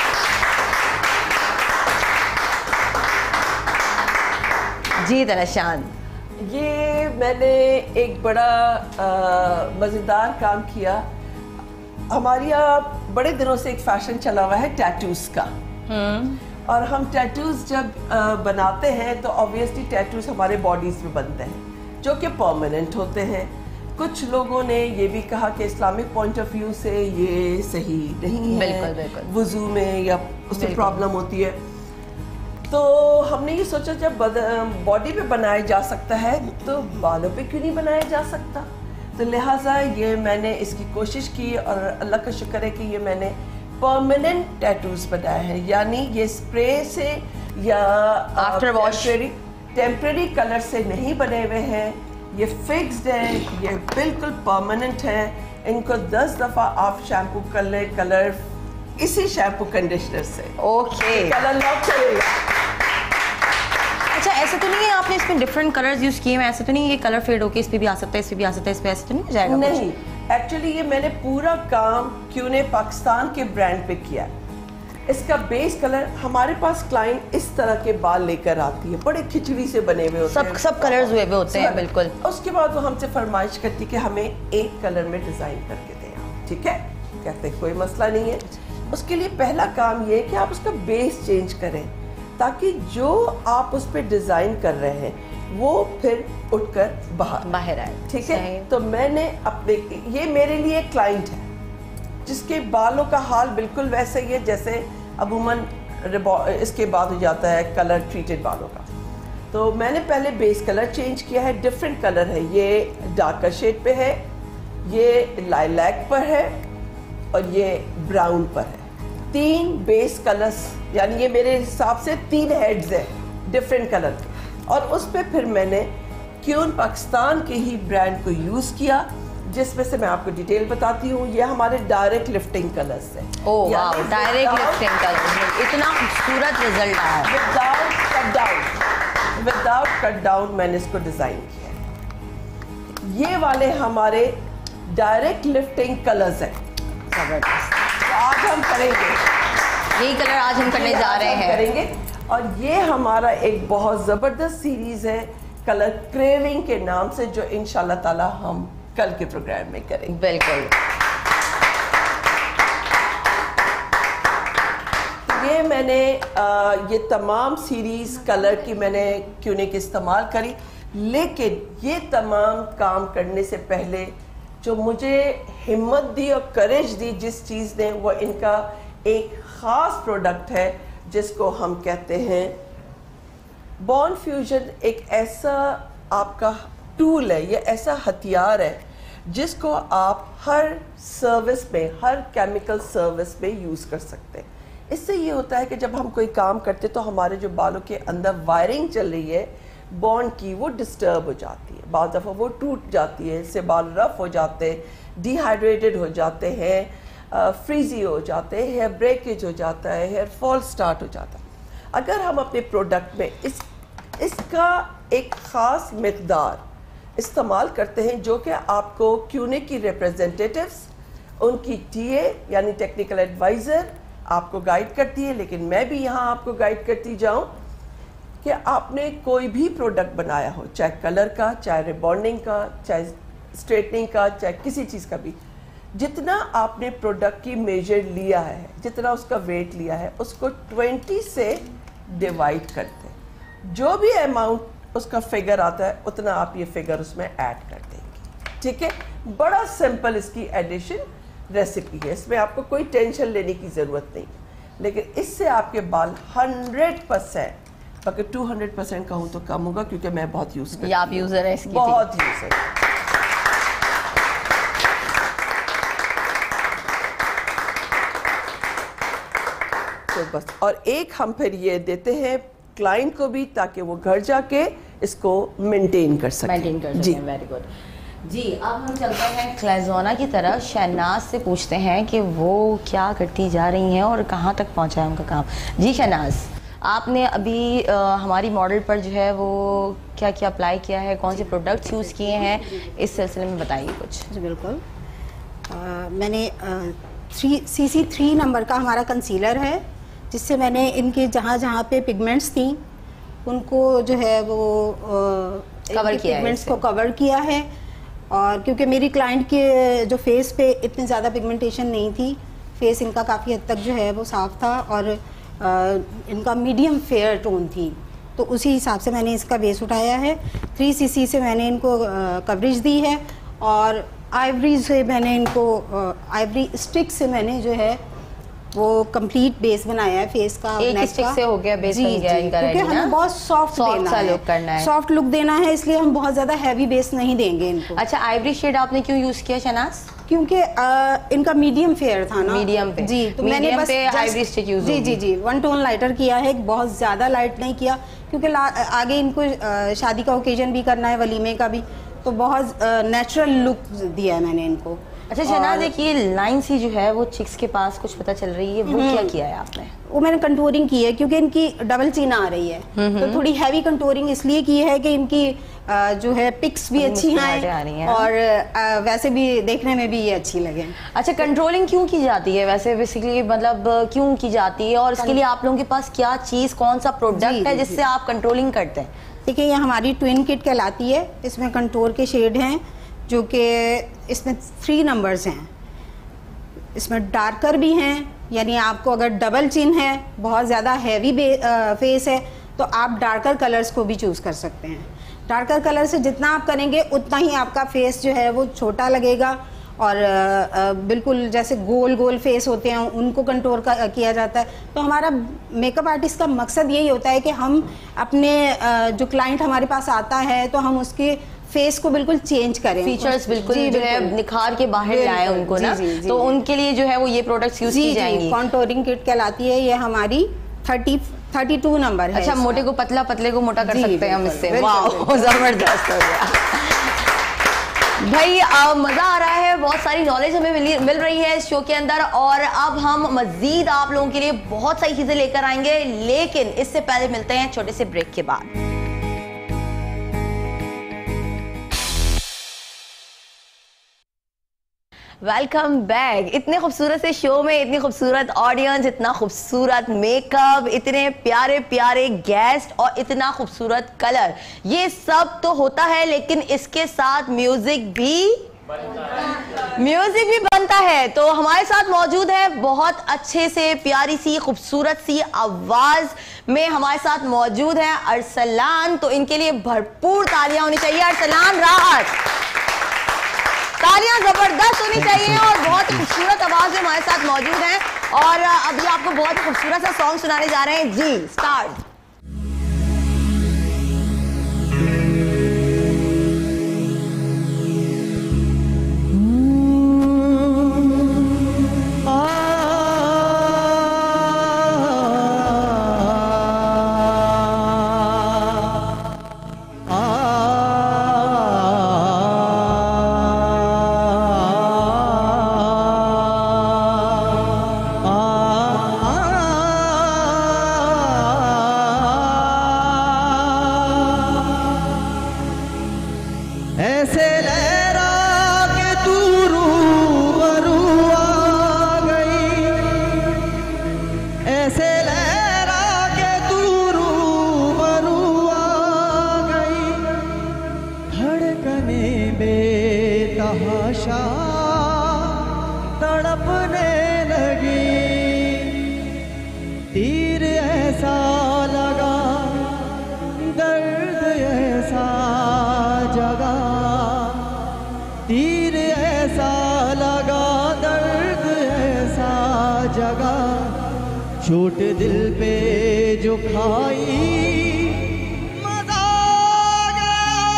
जी तलशान, ये मैंने एक बड़ा मज़ेदार काम किया। हमारे यहाँ बड़े दिनों से एक फैशन चला हुआ है टैटूज़ का, और हम टैटूज़ जब आ, बनाते हैं तो ऑब्वियसली टैटूज़ हमारे बॉडीज़ में बनते हैं जो कि परमानेंट होते हैं। कुछ लोगों ने ये भी कहा कि इस्लामिक पॉइंट ऑफ व्यू से ये सही नहीं है, बिल्कुल बिल्कुल, वुज़ू में या उससे प्रॉब्लम होती है। तो हमने ये सोचा जब बॉडी पे बनाया जा सकता है तो बालों पे क्यों नहीं बनाया जा सकता। तो लिहाजा ये मैंने इसकी कोशिश की और अल्लाह का शुक्र है कि ये मैंने परमानेंट टैटूज बनाए हैं, यानी ये स्प्रे से या आफ्टर वॉश टेम्परेरी कलर से नहीं बने हुए हैं, ये फिक्स्ड है, ये बिल्कुल परमानेंट है। इनको दस दफ़ा आप शैम्पू कर ले कलर इसी शैम्पू कंडीशनर से, ओके कलर लॉक करेगा। अच्छा, ऐसा तो नहीं है आपने इसमें डिफरेंट कलर्स यूज किए हैं? ऐसा तो नहीं ये कलर फेड होके इस पे भी आ सकता है, इस पे भी आ सकता है, इस पे ऐसा तो नहीं हो जाएगा? नहीं, एक्चुअली ये मैंने पूरा काम क्यूने पाकिस्तान के ब्रांड पे किया। इसका बेस कलर, हमारे पास क्लाइंट इस तरह के बाल लेकर आती है, बड़े खिचड़ी से बने हुए होते सब हैं, सब कलर्स हुए हुए होते हैं, बिल्कुल। उसके बाद वो हमसे फरमाइश करती कि हमें एक कलर में डिजाइन करके दें, ठीक है, कहते कोई मसला नहीं है। उसके लिए पहला काम ये है कि आप उसका बेस चेंज करें ताकि जो आप उस पर डिजाइन कर रहे हैं वो फिर उठकर बाहर बाहर आए, ठीक है। तो मैंने अपने, ये मेरे लिए क्लाइंट है जिसके बालों का हाल बिल्कुल वैसे ही है जैसे अमूमन इसके बाद हो जाता है कलर ट्रीटेड बालों का। तो मैंने पहले बेस कलर चेंज किया है, डिफरेंट कलर है, ये डार्कर शेड पे है, ये लाइलैक पर है और ये ब्राउन पर है। तीन बेस कलर्स, यानी ये मेरे हिसाब से तीन हेड्स हैं डिफरेंट कलर के, और उस पर फिर मैंने क्यून पाकिस्तान के ही ब्रांड को यूज़ किया, जिसमें से मैं आपको डिटेल बताती हूँ। ये हमारे डायरेक्ट लिफ्टिंग कलर्स हैं। Oh wow, direct lifting colours, इतना खूबसूरत रिजल्ट आया है। Without cut down, without cut down मैंने इसको डिज़ाइन किया। ये वाले हमारे डायरेक्ट लिफ्टिंग कलर्स हैं, जबरदस्त। तो आज हम करेंगे यही कलर, आज हम करने जा रहे हैं करेंगे। और ये हमारा एक बहुत ज़बरदस्त सीरीज़ है कलर क्रेविंग के नाम से, जो इंशाल्लाह ताला हम कल के प्रोग्राम में करेंगे। बिल्कुल। ये मैंने आ, ये तमाम सीरीज़ कलर की मैंने क्यूने की इस्तेमाल करी, लेकिन ये तमाम काम करने से पहले जो मुझे हिम्मत दी और करेज दी जिस चीज़ ने, वो इनका एक ख़ास प्रोडक्ट है जिसको हम कहते हैं बॉन्ड फ्यूजन। एक ऐसा आपका टूल है, ये ऐसा हथियार है जिसको आप हर सर्विस में, हर केमिकल सर्विस में यूज़ कर सकते हैं। इससे ये होता है कि जब हम कोई काम करते तो हमारे जो बालों के अंदर वायरिंग चल रही है बॉन्ड की, वो डिस्टर्ब हो जाती है, बाद दफ़ा वो टूट जाती है, इससे बाल रफ हो जाते हैं, डिहाइड्रेटेड हो जाते हैं, फ्रीजी हो जाते हैं, हेयर ब्रेकेज हो जाता है, हेयर फॉल स्टार्ट हो जाता है। अगर हम अपने प्रोडक्ट में इस इसका एक ख़ास मकदार इस्तेमाल करते हैं, जो कि आपको क्यूने की रिप्रेजेंटेटिव्स, उनकी टीए यानी टेक्निकल एडवाइज़र आपको गाइड करती है, लेकिन मैं भी यहाँ आपको गाइड करती जाऊँ कि आपने कोई भी प्रोडक्ट बनाया हो, चाहे कलर का, चाहे रिबॉन्डिंग का, चाहे स्ट्रेटनिंग का, चाहे किसी चीज़ का भी, जितना आपने प्रोडक्ट की मेजर लिया है, जितना उसका वेट लिया है, उसको ट्वेंटी से डिवाइड करते हैं। जो भी अमाउंट उसका फिगर आता है उतना आप ये फिगर उसमें ऐड कर देंगे। ठीक है, बड़ा सिंपल इसकी एडिशन रेसिपी है, इसमें आपको कोई टेंशन लेने की ज़रूरत नहीं, लेकिन इससे आपके बाल हंड्रेड परसेंट, अगर टू हंड्रेड परसेंट कहूँ तो कम होगा, क्योंकि मैं बहुत यूज़ करती हूँ। आप यूज़र हैं इसकी? बहुत यूज़र। तो बस, और एक हम फिर ये देते हैं क्लाइंट को भी, ताकि वो घर जाके इसको मेंटेन कर सके। मेंटेन कर सके। वेरी गुड जी। अब हम चलते हैं क्लेज़ोना की तरफ। शहनाज से पूछते हैं कि वो क्या करती जा रही हैं और कहाँ तक पहुँचा है उनका काम। जी शहनाज, आपने अभी आ, हमारी मॉडल पर जो है वो क्या क्या अप्लाई किया है, कौन से प्रोडक्ट्स यूज़ किए हैं, इस सिलसिले में बताइए कुछ। जी बिल्कुल। आ, मैंने three C C three number का हमारा कंसीलर है, जिससे मैंने इनके जहाँ जहाँ पे पिगमेंट्स थी उनको जो है वो कवर किया, पिगमेंट्स को कवर किया है। और क्योंकि मेरी क्लाइंट के जो फेस पे इतनी ज़्यादा पिगमेंटेशन नहीं थी, फेस इनका काफ़ी हद तक जो है वो साफ़ था और आ, इनका मीडियम फेयर टोन थी, तो उसी हिसाब से मैंने इसका बेस उठाया है। थ्री सी सी से मैंने इनको कवरेज दी है, और आइवरी से मैंने इनको आइवरी स्टिक से मैंने जो है वो कंप्लीट बेस बनाया है फेस का। एक स्टिक से हो गया बेस बन गया इनका रेडी ना, क्योंकि हमें बहुत सॉफ्ट देना है, लुक करना है, सॉफ्ट लुक देना है, इसलिए हम बहुत ज़्यादा हैवी बेस नहीं देंगे इनको। अच्छा, आइवरी शेड आपने क्यों यूज़ किया शहनाज? क्योंकि आ, इनका मीडियम फेयर था ना, मीडियम पे। जी, तो मैंने बस आइवरी स्टिक यूज जी जी जी वन टोन लाइटर किया है, बहुत ज़्यादा लाइट नहीं किया, क्योंकि आगे इनको आ, शादी का ओकेजन भी करना है, वलीमे का भी, तो बहुत नेचुरल लुक दिया है मैंने इनको। अच्छा शहनाज, एक ये लाइन सी जो है वो चिक्स के पास कुछ पता चल रही है, वो क्या किया है आपने? वो मैंने कंटूरिंग की है, क्योंकि इनकी डबल चिन आ रही है, तो थोड़ी हैवी कंटूरिंग इसलिए की है कि इनकी आ, जो है पिक्स भी अच्छी हैं और आ, वैसे भी देखने में भी ये अच्छी लगे। अच्छा, कंट्रोलिंग क्यों की जाती है वैसे बेसिकली, मतलब क्यों की जाती है, और इसके लिए आप लोगों के पास क्या चीज़, कौन सा प्रोडक्ट है जिससे आप कंट्रोलिंग करते हैं? देखिए, ये हमारी ट्विन किट कहलाती है, इसमें कंटूर के शेड हैं, जो कि इसमें थ्री नंबर्स हैं, इसमें डार्कर भी हैं, यानी आपको अगर डबल चिन है, बहुत ज़्यादा हैवी फेस है, तो आप डार्कर कलर्स को भी चूज़ कर सकते हैं। डार्कर कलर से जितना आप करेंगे उतना ही आपका फेस जो है वो छोटा लगेगा, और बिल्कुल जैसे गोल गोल फेस होते हैं उनको कंट्रोल किया जाता है। तो हमारा मेकअप आर्टिस्ट का मकसद यही होता है कि हम अपने जो क्लाइंट हमारे पास आता है तो हम उसके फेस को बिल्कुल चेंज करें, फीचर्स बिल्कुल जो है निखार के बाहर लाए उनको ना, तो उनके लिए जो है वो ये प्रोडक्ट्स यूज की जाएंगी। कॉन्टोरिंग किट कहलाती है, ये हमारी थर्टी थर्टी टू नंबर है। अच्छा, मोटे को पतला, पतले को मोटा कर सकते हैं हम इससे। वाह, जबरदस्त हो गया भाई। आ, मजा आ रहा है, बहुत सारी नॉलेज हमें मिल, मिल रही है इस शो के अंदर, और अब हम मजीद आप लोगों के लिए बहुत सारी चीजें लेकर आएंगे, लेकिन इससे पहले मिलते हैं छोटे से ब्रेक के बाद। Welcome back. इतने खूबसूरत से शो में इतनी खूबसूरत ऑडियंस, इतना खूबसूरत मेकअप, इतने प्यारे प्यारे गेस्ट और इतना खूबसूरत कलर, ये सब तो होता है, लेकिन इसके साथ म्यूजिक भी म्यूजिक भी बनता है। तो हमारे साथ मौजूद है बहुत अच्छे से प्यारी सी खूबसूरत सी आवाज में हमारे साथ मौजूद है अरसलान। तो इनके लिए भरपूर तालियां होनी चाहिए। अरसलान राहत, तालियां जबरदस्त होनी चाहिए, और बहुत ही खूबसूरत आवाज में हमारे साथ मौजूद हैं, और अभी आपको बहुत ही खूबसूरत सा सॉन्ग सुनाने जा रहे हैं। जी स्टार्ट। तड़पने लगी, तीर ऐसा लगा, दर्द ऐसा जगा, तीर ऐसा लगा, दर्द ऐसा जगा, चोट दिल पे जो खाई मजा आ गया।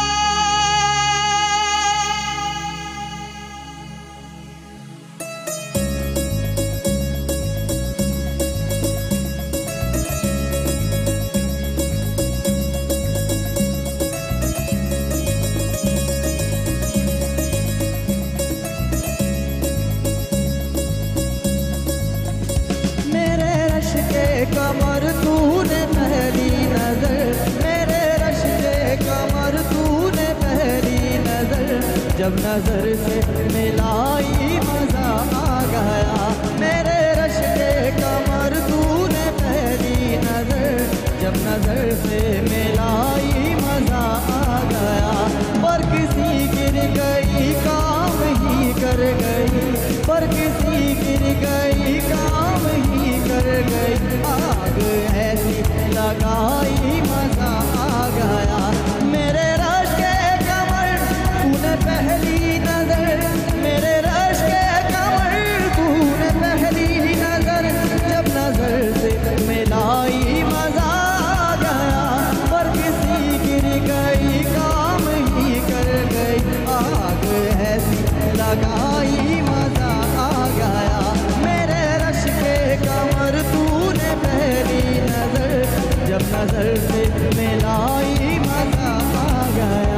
कमर तूने पहली नजर, मेरे रश के कमर तूने पहली नजर, जब नजर से मिलाई मजा आ गया। मेरे रश के कमर तूने पहली नजर, जब नजर से मिलाई मजा आ गया। पर किसी गिर गई काम ही कर गई, पर किसी गिर गई काम ही कर गई, आग ऐसी लगाई मजा आ गया। मेरे रश के कमर तूने पहली नजर, मेरे रश के कमर तूने पहली नजर, जब नजर से मिलाई मजा आ गया। पर किसी गिर गई काम ही कर गई, आग ऐसी लगाई मजा आ गया। मेरे रश के कमर तूने पहली नजर, जब नजर से मिलाई मजा आ गया।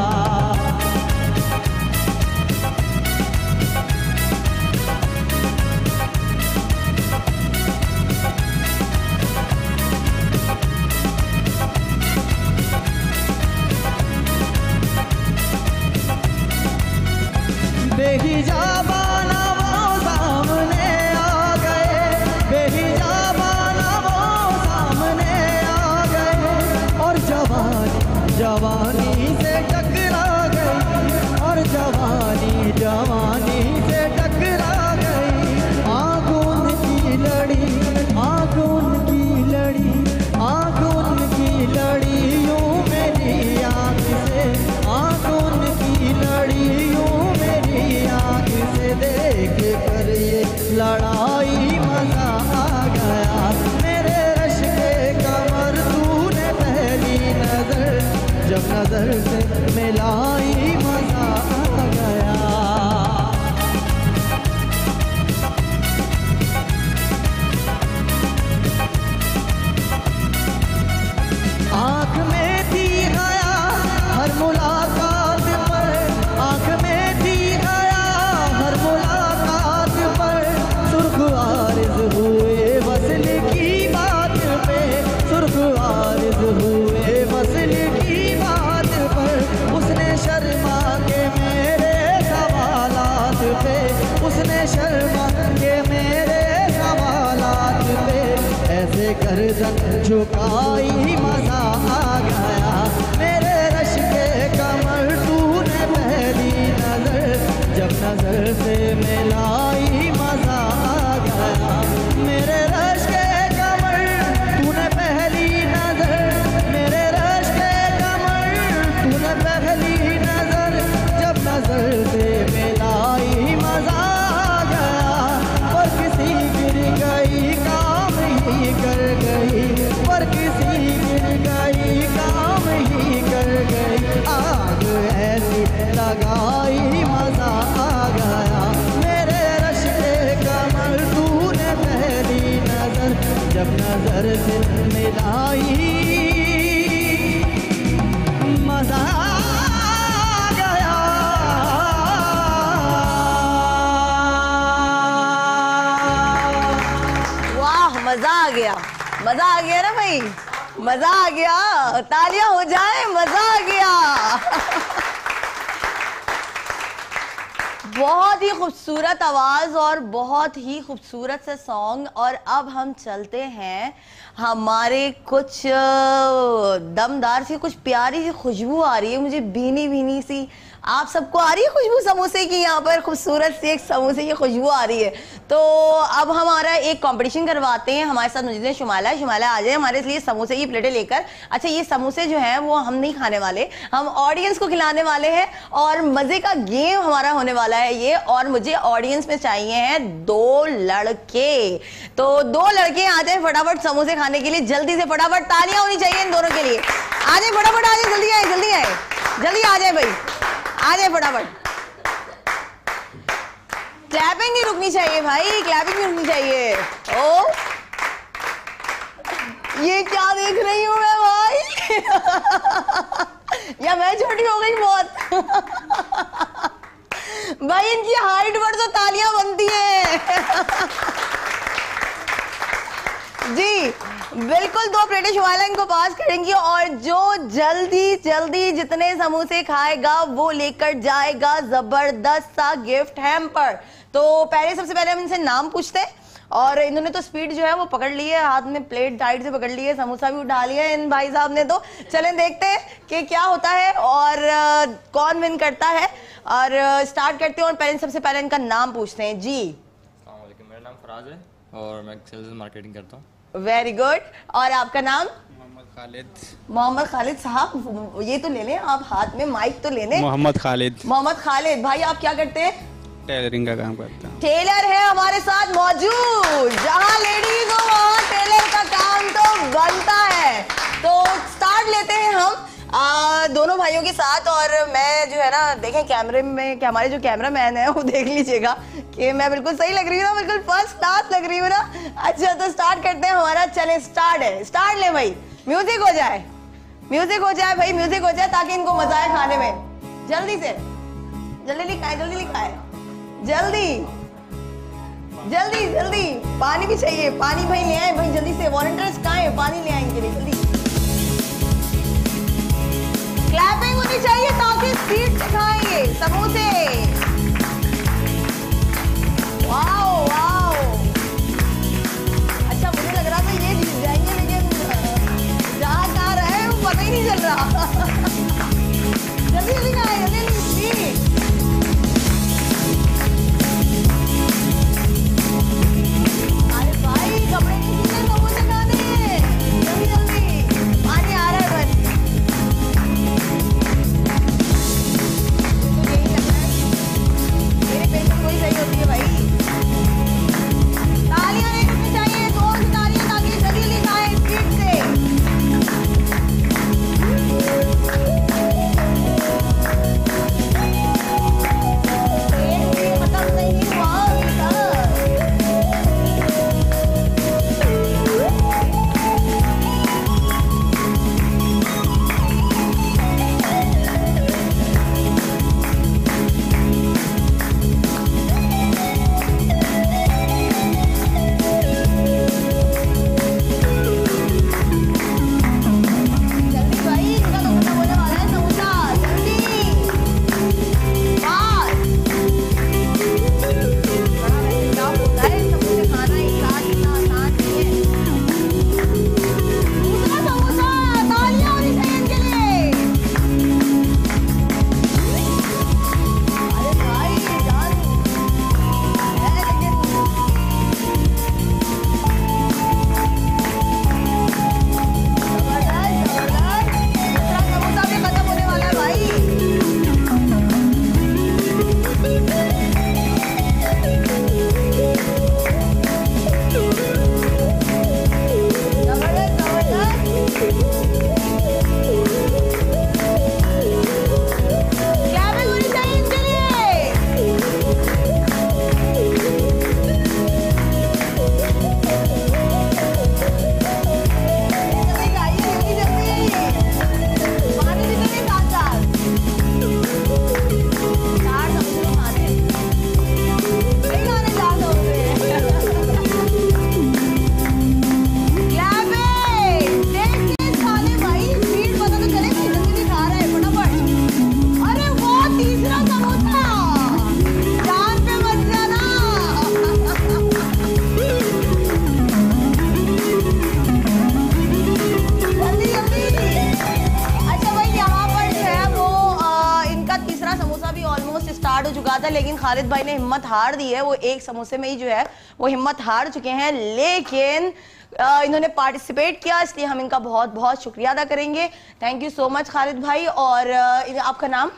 बेहिजाबाना वो सामने आ गए, बेहिजाबाना वो सामने आ गए, और जवानी जवानी से टकरा गई, और जवानी जवानी से टकरा गई। आँख उनकी लड़ी, आँख उनकी लड़ी, आँख उनकी लड़ी यूं मेरी आँख से, आँख उनकी लड़ी यूं मेरी आँख से, देख कर ये लड़ाई मजा आ गया। मेरे रश के कमर तूने पहली नजर, जब नजर से मिलाई मजा आ गया। आँख में थी हया हर मुलाकात पर, आँख में थी हया हर मुलाकात पर, सुर्ख आरिज़ हुए वसल की बात पे, सुर्ख आरिज़ हुए वसल की बात पर, उसने शर्मा के मेरे सवालात पे, उसने शर्मा के मेरे सवालात पे, ऐसे गर्दन झुकाई मजा आ गया। मेरे रश के कमर तूने पहली नजर, जब नजर से मिलाई मजा आ गया। मेरे रश के कमर तूने पहली नजर, मेरे रश के कमर तूने पहली नजर, जब नजर से मिलाई मजा आ गया। पर किसी गिर गई काम ही कर गई, पर किसी गिर गई काम ही कर गई, आग ऐसी लगाई मजा आ गया। मेरे रश के कमर तूने पहली नजर, जब नजर से मिलाई मजा आ गया। वाह, मजा आ गया, मजा आ गया ना भाई, मजा आ गया, तालियां हो जाए, मजा आ गया। बहुत ही खूबसूरत आवाज़ और बहुत ही खूबसूरत से सॉन्ग। और अब हम चलते हैं, हमारे कुछ दमदार सी, कुछ प्यारी सी खुशबू आ रही है मुझे, भीनी भीनी सी आप सबको आ रही है खुशबू समोसे की? यहाँ पर खूबसूरत सी एक समोसे की खुशबू आ रही है। तो अब हमारा एक कंपटीशन करवाते हैं। हमारे साथ मौजूद है शुमाला। शुमाला आ जाए हमारे लिए समोसे की प्लेटें लेकर। अच्छा, ये समोसे जो हैं वो हम नहीं खाने वाले, हम ऑडियंस को खिलाने वाले हैं और मजे का गेम हमारा होने वाला है ये। और मुझे ऑडियंस में चाहिए हैं दो लड़के। तो दो लड़के आ जाए फटाफट समोसे खाने के लिए, जल्दी से फटाफट। तालियां होनी चाहिए इन दोनों के लिए। आ जाए फटाफट, आ जाए, जल्दी आए, जल्दी आए, जल्दी आ जाए भाई, आ जाए फटाफट। क्लैपिंग नहीं रुकनी चाहिए भाई, क्लैपिंग नहीं रुकनी चाहिए। ओ ये क्या देख रही हूं मैं भाई? या मैं छोटी हो गई बहुत? भाई इनकी हाइट पर तो तालियां बनती है। जी बिल्कुल, दो प्लेटें शुमाला इनको पास करेंगी और जो जल्दी जल्दी जितने समोसे खाएगा वो लेकर जाएगा जबरदस्त सा गिफ्ट हैम्पर। तो पहले सबसे पहले हम इनसे नाम पूछते हैं और इन्होंने तो स्पीड जो है वो पकड़ ली है, हाथ में प्लेट टाइट से पकड़ ली है, समोसा भी उठा लिया है इन भाई साहब ने। तो चलें देखते हैं कि क्या होता है और आ, कौन विन करता है। और आ, स्टार्ट करते हैं और पहले सबसे पहले इनका नाम पूछते हैं। जी मेरा नाम फराज है और मैं सेल्स एंड मार्केटिंग करता हूँ। Very good. और आपका नाम? मोहम्मद खालिद। मोहम्मद खालिद साहब, ये तो ले लें आप, हाथ में माइक तो ले लें। मोहम्मद खालिद। मोहम्मद खालिद भाई, आप क्या करते हैं? टेलरिंग का काम करता हूँ। टेलर है हमारे साथ मौजूद। जहाँ लेडीज हो वहाँ टेलर का काम तो बनता है। तो स्टार्ट लेते हैं हम आ, दोनों भाइयों के साथ। और मैं जो है ना, देखें कैमरे में कि हमारे जो कैमरा मैन है वो देख लीजिएगा कि मैं बिल्कुल सही लग रही हूँ ना, बिल्कुल फर्स्ट क्लास लग रही हूँ ना। अच्छा तो स्टार्ट करते हैं हमारा। चले स्टार्ट है, स्टार्ट ले भाई, म्यूजिक हो जाए, म्यूजिक हो जाए भाई, म्यूजिक हो जाए ताकि इनको मजा आए खाने में। जल्दी से, जल्दी लिखाए, जल्दी लिखाए, जल्दी जल्दी जल्दी। पानी भी चाहिए, पानी भाई ले आए भाई जल्दी से। वॉलंटियर्स कहाँ है? पानी ले आए इनके लिए जल्दी। क्लैपिंग होनी चाहिए ताकि स्पीड से खाएंगे समोसे। वाओ वाओ, अच्छा मुझे लग रहा था ये जीत जाएंगे, लेकिन जहाँ कहाँ रहे वो पता ही नहीं चल रहा। जल्दी जल्दी खाए, जल्दी जल्दी स्पीड। अरे भाई कपड़े नहीं सीखने, समोसे खाने, जल्दी जल्दी। पानी आ रहा है बस। तो यही लग रहा है खालिद भाई ने हिम्मत हार दी है, वो एक समोसे में ही जो है वो हिम्मत हार चुके हैं, लेकिन आ, इन्होंने पार्टिसिपेट किया, इसलिए हम इनका बहुत बहुत शुक्रिया अदा करेंगे। Thank you so much Khalid भाई। और आ, आपका नाम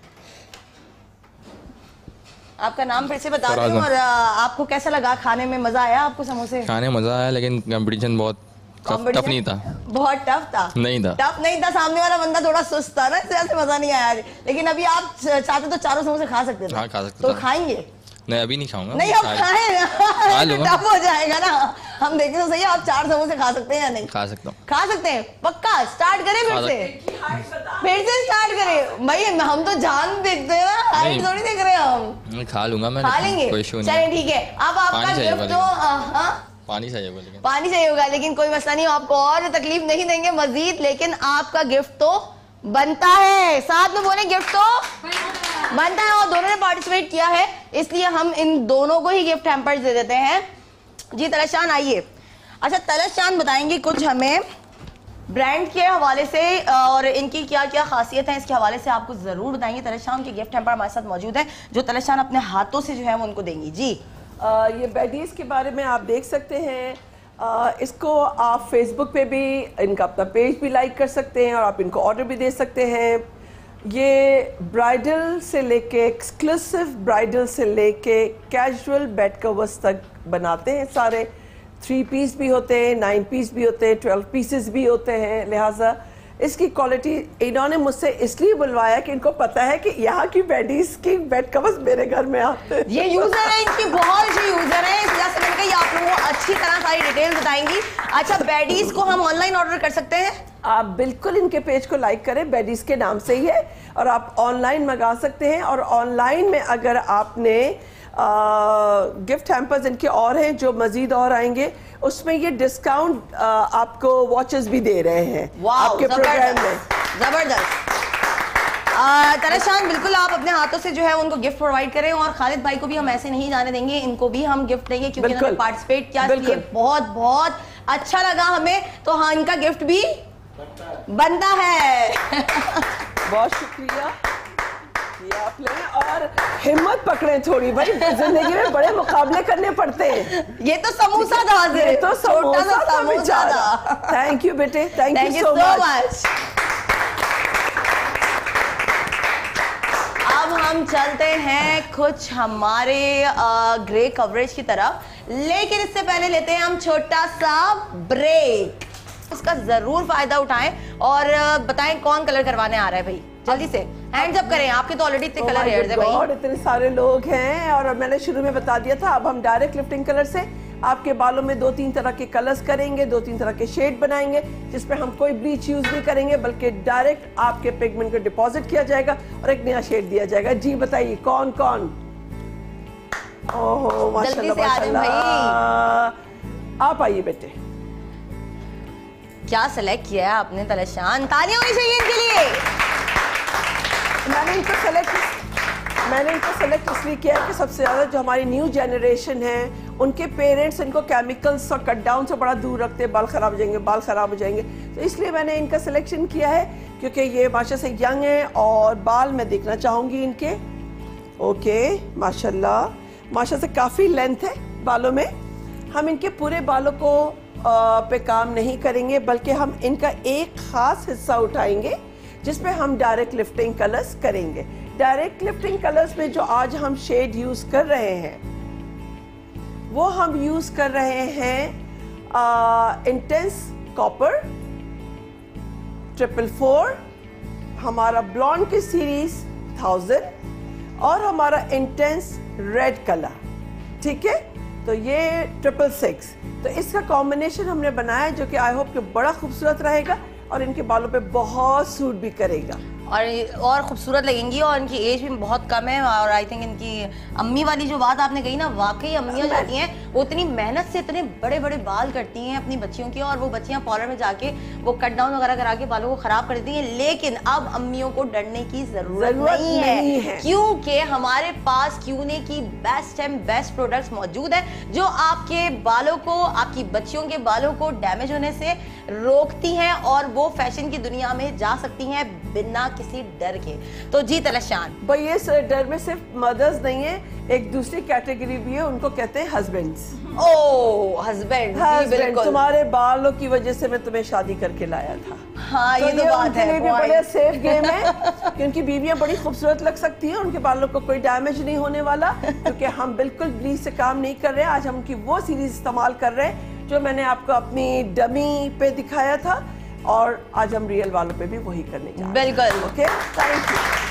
आपका नाम फिर से बता दूं, और आ, आपको कैसा लगा खाने में? मजा आया आपको समोसे खाने में? मजा आया, लेकिन कंपटीशन बहुत टफ नहीं था। बहुत टफ था? नहीं था, टफ नहीं था, सामने वाला बंदा थोड़ा सुस्त था ना, इस वजह से मजा नहीं आया। लेकिन अभी आप चाहते तो चारों समोसे खा सकते थे। हाँ, खा सकते तो खाएंगे? नहीं, अभी नहीं खाऊंगा। नहीं, अब खाएं, टफ हो जाएगा ना। हम देखें तो सही, आप चार समोसे खा सकते हैं या नहीं? खा सकता हूँ। खा सकते हैं पक्का? स्टार्ट करें फिर से? फिर से स्टार्ट करें भाई, हम तो जान देखते हैं ना, हाइट थोड़ी देख रहे हैं हम। खा लूंगा मैं, खा लेंगे, चलिए ठीक है। अब आपका गिफ्ट तो पानी चाहिए होगा, लेकिन पानी चाहिए होगा, लेकिन कोई मसला नहीं, आपको और तकलीफ नहीं देंगे मजीद, लेकिन आपका गिफ्ट तो बनता है। साथ में बोले गिफ्ट तो बनता है, और दोनों ने पार्टिसिपेट किया है, इसलिए हम इन दोनों को ही गिफ्ट हैम्पर्स दे देते हैं। जी तलशान आइए। अच्छा तलशान बताएंगे कुछ हमें ब्रांड के हवाले से, और इनकी क्या क्या खासियत है इसके हवाले से आपको जरूर बताएंगे। तलशान के गिफ्ट हैम्पर हमारे साथ मौजूद है, जो तलशान अपने हाथों से जो है वो उनको देंगी। जी आ, ये बेडीज के बारे में आप देख सकते हैं। आ, इसको आप फेसबुक पे भी इनका अपना पेज भी लाइक कर सकते हैं, और आप इनको ऑर्डर भी दे सकते हैं। ये ब्राइडल से लेके एक्सक्लूसिव ब्राइडल से लेके कैजुअल बेड कवर्स तक बनाते हैं सारे। थ्री पीस भी होते हैं, नाइन पीस भी होते हैं, ट्वेल्व पीसेस भी होते हैं। लिहाजा इसकी क्वालिटी इन्होंने मुझसे इसलिए बुलवाया कि इनको पता है कि यहाँ की बेडीज की बेड कवर्स मेरे घर में आते हैं। ये यूजर है, इनकी बहुत अच्छी यूजर है, इस वजह से मैंने कहा आप लोगों को अच्छी तरह सारी डिटेल बताएंगी। अच्छा बेडीज को हम ऑनलाइन ऑर्डर कर सकते हैं? आप बिल्कुल इनके पेज को लाइक करें, बेडीज के नाम से ही है, और आप ऑनलाइन मंगा सकते हैं। और ऑनलाइन में अगर आपने गिफ्ट हैम्पर्स इनके और हैं जो मजीद और आएंगे, उसमें ये डिस्काउंट आपको वॉचेस भी दे रहे हैं आपके प्रोग्राम में। जबरदस्त। तलशान बिल्कुल आप अपने हाथों से जो है उनको गिफ्ट प्रोवाइड करें, और खालिद भाई को भी हम ऐसे नहीं जाने देंगे, इनको भी हम गिफ्ट देंगे क्योंकि इन्होंने पार्टिसिपेट किया, इसलिए बहुत बहुत अच्छा लगा हमें। तो हाँ, इनका गिफ्ट भी बनता है। बहुत शुक्रिया, ये आप लें और हिम्मत पकड़े थोड़ी भाई, जिंदगी में बड़े मुकाबले करने पड़ते हैं। ये तो समोसा था, ये तो समोसा था बेचारा। थैंक यू बेटे, थैंक यू सो मच। अब हम चलते हैं कुछ हमारे ग्रे कवरेज की तरफ, लेकिन इससे पहले लेते हैं हम छोटा सा ब्रेक। इसका जरूर फायदा उठाएं और बताएं कौन कलर करवाने आ रहा है भाई, जल्दी से हैंड्स अप करें। आपके तो ऑलरेडी इतने कलर हेयर्स है भाई, और इतने सारे लोग हैं। और मैंने शुरू में बता दिया था, अब हम डायरेक्ट लिफ्टिंग कलर से आपके बालों में दो तीन तरह के कलर्स करेंगे, दो तीन तरह के शेड बनाएंगे, जिसपे हम कोई ब्लीच यूज नहीं करेंगे, बल्कि डायरेक्ट आपके पिगमेंट को डिपॉजिट किया जाएगा और एक नया शेड दिया जाएगा। जी बताइए कौन कौन? ओहो माशाल्लाह माशाल्लाह, आप आइए बेटे। क्या सेलेक्ट किया है आपने तलशान, तालियां होनी चाहिए इनके लिए। मैंने इनको सेलेक्ट मैंने इनको सेलेक्ट इसलिए किया है कि सबसे ज़्यादा जो हमारी न्यू जनरेशन है, उनके पेरेंट्स इनको केमिकल्स और कट डाउन से बड़ा दूर रखते हैं, बाल ख़राब हो जाएंगे बाल ख़राब हो जाएंगे तो इसलिए मैंने इनका सिलेक्शन किया है, क्योंकि ये माशा से यंग है और बाल मैं देखना चाहूँगी इनके। ओके माशाल्लाह, माशा से काफ़ी लेंथ है बालों में। हम इनके पूरे बालों को आ, पे काम नहीं करेंगे, बल्कि हम इनका एक ख़ास हिस्सा उठाएंगे जिसमें हम डायरेक्ट लिफ्टिंग कलर्स करेंगे। डायरेक्ट लिफ्टिंग कलर्स में जो आज हम शेड यूज कर रहे हैं वो हम यूज कर रहे हैं इंटेंस कॉपर, ट्रिपल फोर, हमारा ब्लॉन्ड की सीरीज थाउजेंड और हमारा इंटेंस रेड कलर, ठीक है। तो ये ट्रिपल सिक्स, तो इसका कॉम्बिनेशन हमने बनाया है जो कि आई होप कि बड़ा खूबसूरत रहेगा और इनके बालों पे बहुत सूट भी करेगा और और खूबसूरत लगेंगी। और इनकी एज भी बहुत कम है, और आई थिंक इनकी अम्मी वाली जो बात आपने कही ना, वाकई अम्मियाँ जो होती हैं वो इतनी मेहनत से इतने बड़े बड़े बाल करती हैं अपनी बच्चियों के, और वो बच्चियाँ पार्लर में जाके वो कट डाउन वगैरह करा के बालों को खराब कर देती हैं। लेकिन अब अम्मियों को डरने की जरूरत नहीं है, नहीं है। क्योंकि हमारे पास क्यूने की बेस्ट एंड बेस्ट प्रोडक्ट्स मौजूद है जो आपके बालों को, आपकी बच्चियों के बालों को डैमेज होने से रोकती हैं और वो फैशन की दुनिया में जा सकती हैं बिना किसी डर के। तो जी तलशान भाई ये स- डर में सिर्फ मदर्स नहीं है, एक दूसरी कैटेगरी भी है, उनको कहते हैं हस्बैंड्स। ओ हस्बैंड, हस्बैंड, तुम्हारे बालों की वजह से मैं तुम्हें शादी करके लाया था। हाँ तो ये तो बात उनके है, लिए भी point। बड़े सेफ गेम है क्योंकि बीवियां बड़ी खूबसूरत लग सकती हैं, उनके बालों को कोई डैमेज नहीं होने वाला, क्योंकि हम बिल्कुल ब्लीच से काम नहीं कर रहे हैं। आज हम उनकी वो सीरीज इस्तेमाल कर रहे हैं जो मैंने आपको अपनी डमी पे दिखाया था, और आज हम रियल वालों पे भी वही करने जा रहे हैं। बिल्कुल। Okay, thank you.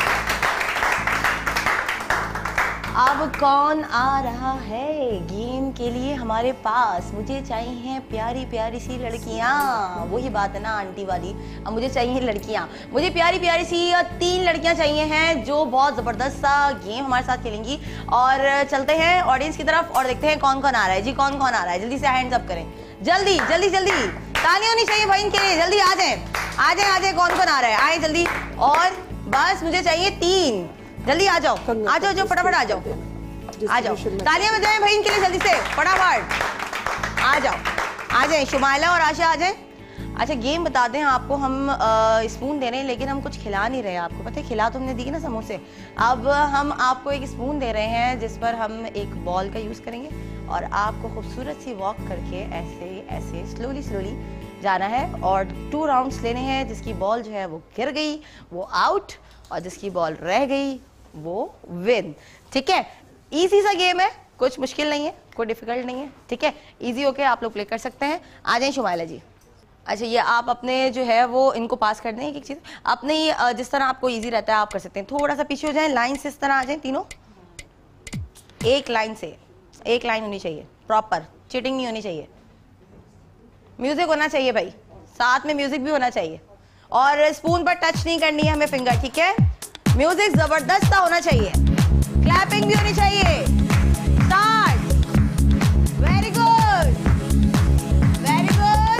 अब कौन आ रहा है गेम के लिए हमारे पास? मुझे चाहिए प्यारी प्यारी सी लड़कियां, वही बात है ना आंटी वाली। अब मुझे चाहिए लड़कियां, मुझे प्यारी प्यारी सी तीन लड़कियां चाहिए हैं जो बहुत ज़बरदस्त सा गेम हमारे साथ खेलेंगी। और चलते हैं ऑडियंस की तरफ और देखते हैं कौन कौन आ रहा है। जी कौन कौन आ रहा है? जल्दी से हैंड्स अप करें, जल्दी जल्दी जल्दी। तालियां होनी चाहिए भाई इनके लिए, जल्दी आ जाए आ जाए आ जाए। कौन कौन आ रहा है? आए जल्दी। और बस मुझे चाहिए तीन, जल्दी आ जाओ आ जाओ जो फटाफट आ जाओ आ जाओ। तालियां बजाएं भाई इनके लिए जल्दी से, फटाफट आ जाओ आ जाए। शुमाइला और आशा आ जाए। अच्छा गेम बता दें आपको, हम आ, स्पून दे रहे हैं लेकिन हम कुछ खिला नहीं रहे आपको, पता है खिला तो हमने दी ना समोसे। अब हम आपको एक स्पून दे रहे हैं जिस पर हम एक बॉल का यूज़ करेंगे और आपको खूबसूरत सी वॉक करके ऐसे ऐसे स्लोली स्लोली जाना है और टू राउंड्स लेने हैं। जिसकी बॉल जो है वो गिर गई वो आउट, और जिसकी बॉल रह गई वो विन। ठीक है, इजी सा गेम है, कुछ मुश्किल नहीं है, कोई डिफिकल्ट नहीं है। ठीक है, इजी होके आप लोग प्ले कर सकते हैं। आ जाए शुमाइला जी। अच्छा ये आप अपने जो है वो इनको पास कर दें एक एक चीज़ अपने, जिस तरह आपको इजी रहता है आप कर सकते हैं। थोड़ा सा पीछे हो जाएं, लाइन से इस तरह आ जाएं तीनों, एक लाइन से, एक लाइन होनी चाहिए प्रॉपर, चीटिंग नहीं होनी चाहिए। म्यूजिक होना चाहिए भाई, साथ में म्यूजिक भी होना चाहिए, और स्पून पर टच नहीं करनी है हमें फिंगर। ठीक है, म्यूजिक जबरदस्त सा होना चाहिए, क्लैपिंग भी होनी चाहिए। Start. Very good very good.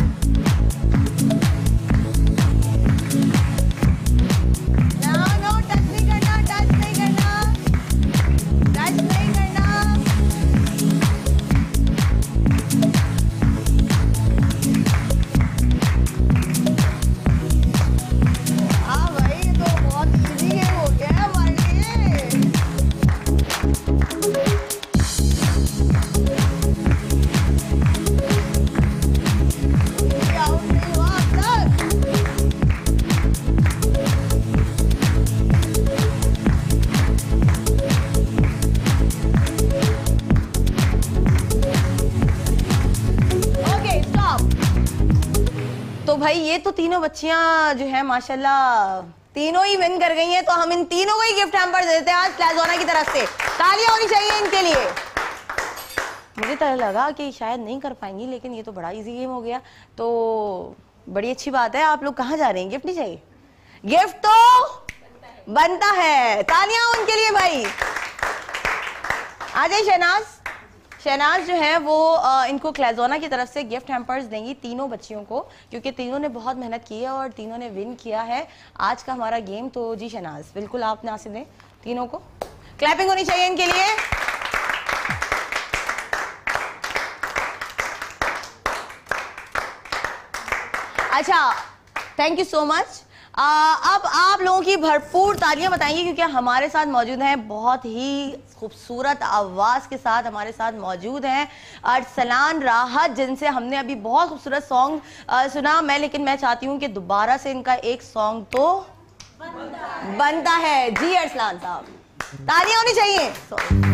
No no touch नहीं करना, टच नहीं करना, टच नहीं करना। हाँ भाई ये तो बहुत इजी गेम हो गया है हमारे लिए। आउट नहीं हुआ अब तक। Okay stop. तो भाई ये तो तीनों बच्चियां जो है माशाल्लाह तीनों ही विन कर गई हैं, तो हम इन तीनों को ही गिफ्ट हैम्पर देते हैं आज प्लाज़ोना की तरफ से। तालियां होनी चाहिए इनके लिए। मुझे तो लगा कि शायद नहीं कर पाएंगी, लेकिन ये तो बड़ा इजी गेम हो गया, तो बड़ी अच्छी बात है। आप लोग कहाँ जा रहे हैं? गिफ्ट नहीं चाहिए? गिफ्ट तो बनता है, तालियां उनके लिए भाई। आ जाइए शहनाज। शहनाज जो है वो आ, इनको क्लाज़ोना की तरफ से गिफ्ट हैम्पर्स देंगी तीनों बच्चियों को, क्योंकि तीनों ने बहुत मेहनत की है और तीनों ने विन किया है आज का हमारा गेम। तो जी शहनाज बिल्कुल आप नासिब दें तीनों को, क्लैपिंग होनी चाहिए इनके लिए। अच्छा थैंक यू सो मच। अब आप लोगों की भरपूर तालियां बताएंगे क्योंकि हमारे साथ मौजूद हैं, बहुत ही खूबसूरत आवाज़ के साथ हमारे साथ मौजूद हैं अरसलान राहत, जिनसे हमने अभी बहुत खूबसूरत सॉन्ग सुना। मैं लेकिन मैं चाहती हूँ कि दोबारा से इनका एक सॉन्ग तो बनता, बनता है। जी अरसलान साहब तालियां होनी चाहिए। सॉरी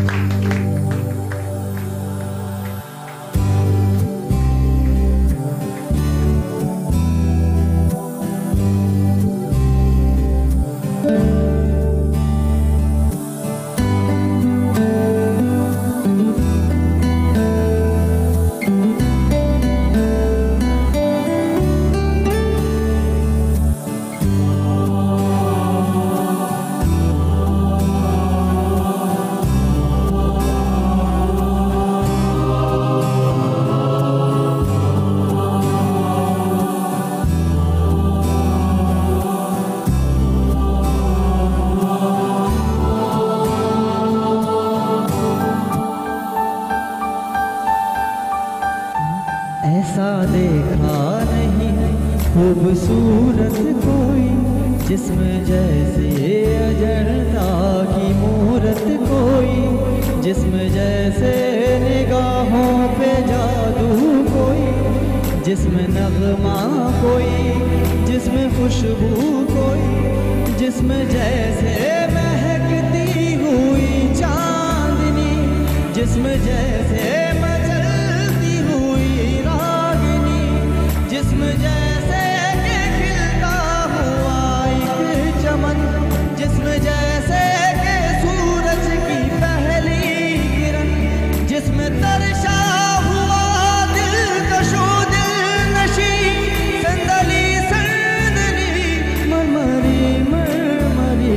ऐसा देखा नहीं खूबसूरत कोई जिस्म जैसे अजंता की मूरत कोई, जिस्म जैसे निगाहों पे जादू कोई, जिस्म नगमा कोई, जिस्म खुशबू कोई, जिस्म जैसे महकती हुई चांदनी, जिस्म जैसे मचलती हुई रागनी, जिस्म जैसे के खिलता हुआ एक चमन, जिस्म जैसे के सूरज की पहली किरण, जिस्म तरशा हुआ दिलकशो दिलनशी, संदली संदली मरमरी मरमरी,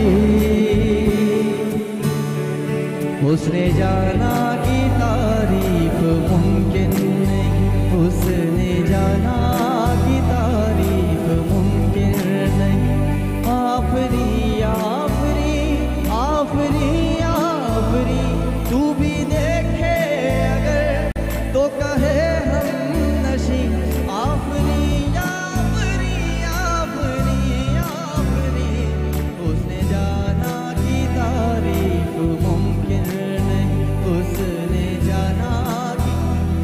उसने जाना की तारीफ मुमकिन नहीं, उसने जाना की तारीफ मुमकिन नहीं। आफरी आफरी आफरी आफरी, तू भी देखे अगर तो कहे हम नशी। आफरी आफरी आफरी आफरी, उसने जाना की तारीफ मुमकिन नहीं, उसने जाना की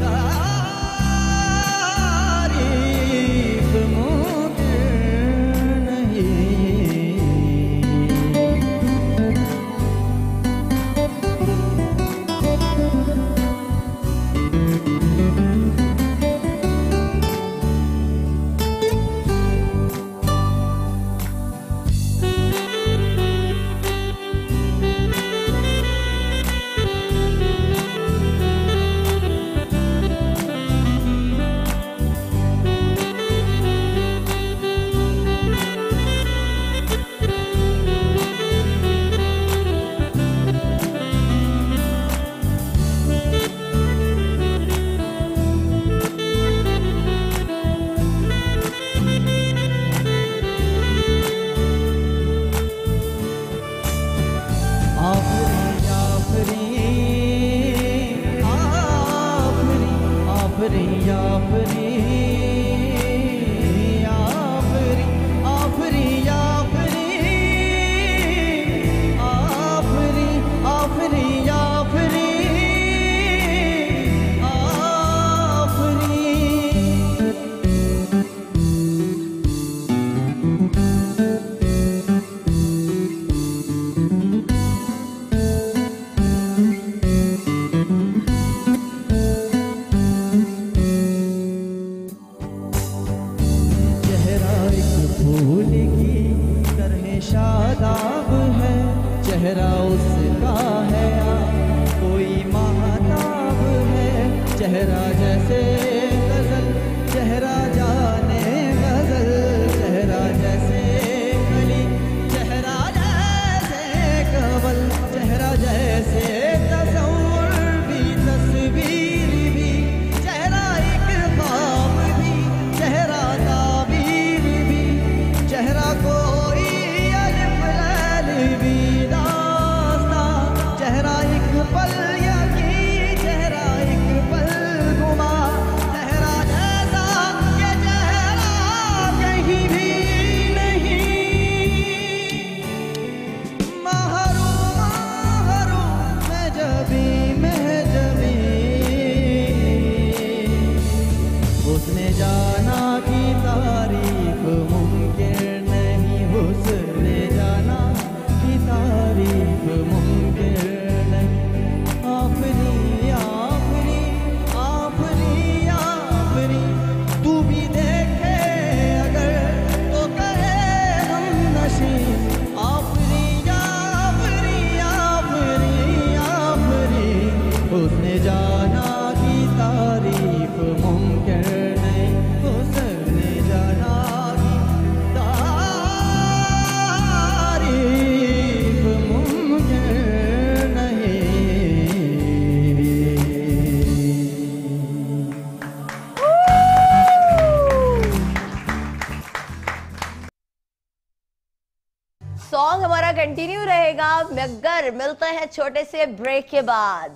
तारीफ मुमकिन नहीं। आफरी आफरी आफरी आफरी आफरी आफरी आफरी आफरी आफरी आफरी चेहरा एक फूल की तरह शादाब है, चेहरा उसका है या कोई महताब है, चेहरा जैसे गजल चेहरा जाने गजल, चेहरा जैसे कली चेहरा जैसे कवल, चेहरा जैसे तस्वुर भी तस्वीर भी, चेहरा एक ख्वाब भी, चेहरा ताबीर भी, चेहरा कोई अलिफ लैल भी दास्तां, चेहरा एक पल यकी, चेहरा एक पल गुमा, चेहरा जैसा ये चेहरा कहीं भी नहीं। महरूम महरूम मैं जबी मैं जबी, उसने जाना की तारीफ मुमकिन नहीं, उसने जाना की तारीफ मुमकिन नहीं। आफरी आफरी आफरी आफरी, तू भी देखे अगर तो कहे हम नशी। आफरी आफरी आफरी आफरी, उसने जाना की तारीफ मुमकिन नहीं, उसने जाना की तारीफ मुमकिन नहीं। सॉन्ग हमारा कंटिन्यू रहेगा मगर मिलते हैं छोटे से ब्रेक के बाद।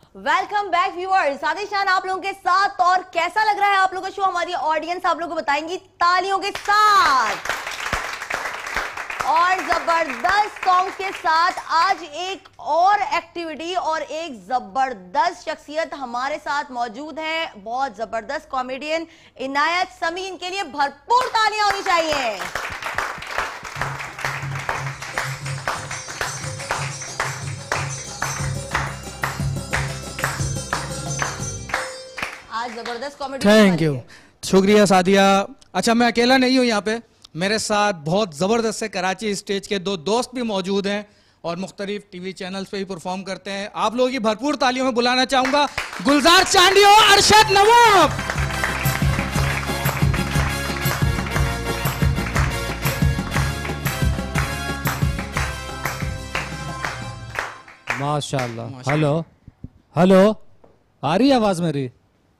वेलकम बैक व्यूअर्स, सादिया शान आप लोगों के साथ। और कैसा लग रहा है आप लोगों का शो? हमारी ऑडियंस आप लोगों को बताएंगी तालियों के साथ। और जबरदस्त सॉन्ग के साथ आज एक और एक्टिविटी और एक जबरदस्त शख्सियत हमारे साथ मौजूद है, बहुत जबरदस्त कॉमेडियन इनायत समी। इनके लिए भरपूर तालियां होनी चाहिए। आज जबरदस्त कॉमेडी। थैंक यू, शुक्रिया सादिया। अच्छा, मैं अकेला नहीं हूँ यहाँ पे, मेरे साथ बहुत ज़बरदस्त से कराची स्टेज के दो दोस्त भी मौजूद हैं और मुख्तलिफ टीवी चैनल्स पे भी परफॉर्म करते हैं। आप लोगों की भरपूर तालियों में बुलाना चाहूँगा गुलजार चांदी और अरशद नवाब। माशाल्लाह। हेलो हेलो, आ रही है आवाज़ मेरी?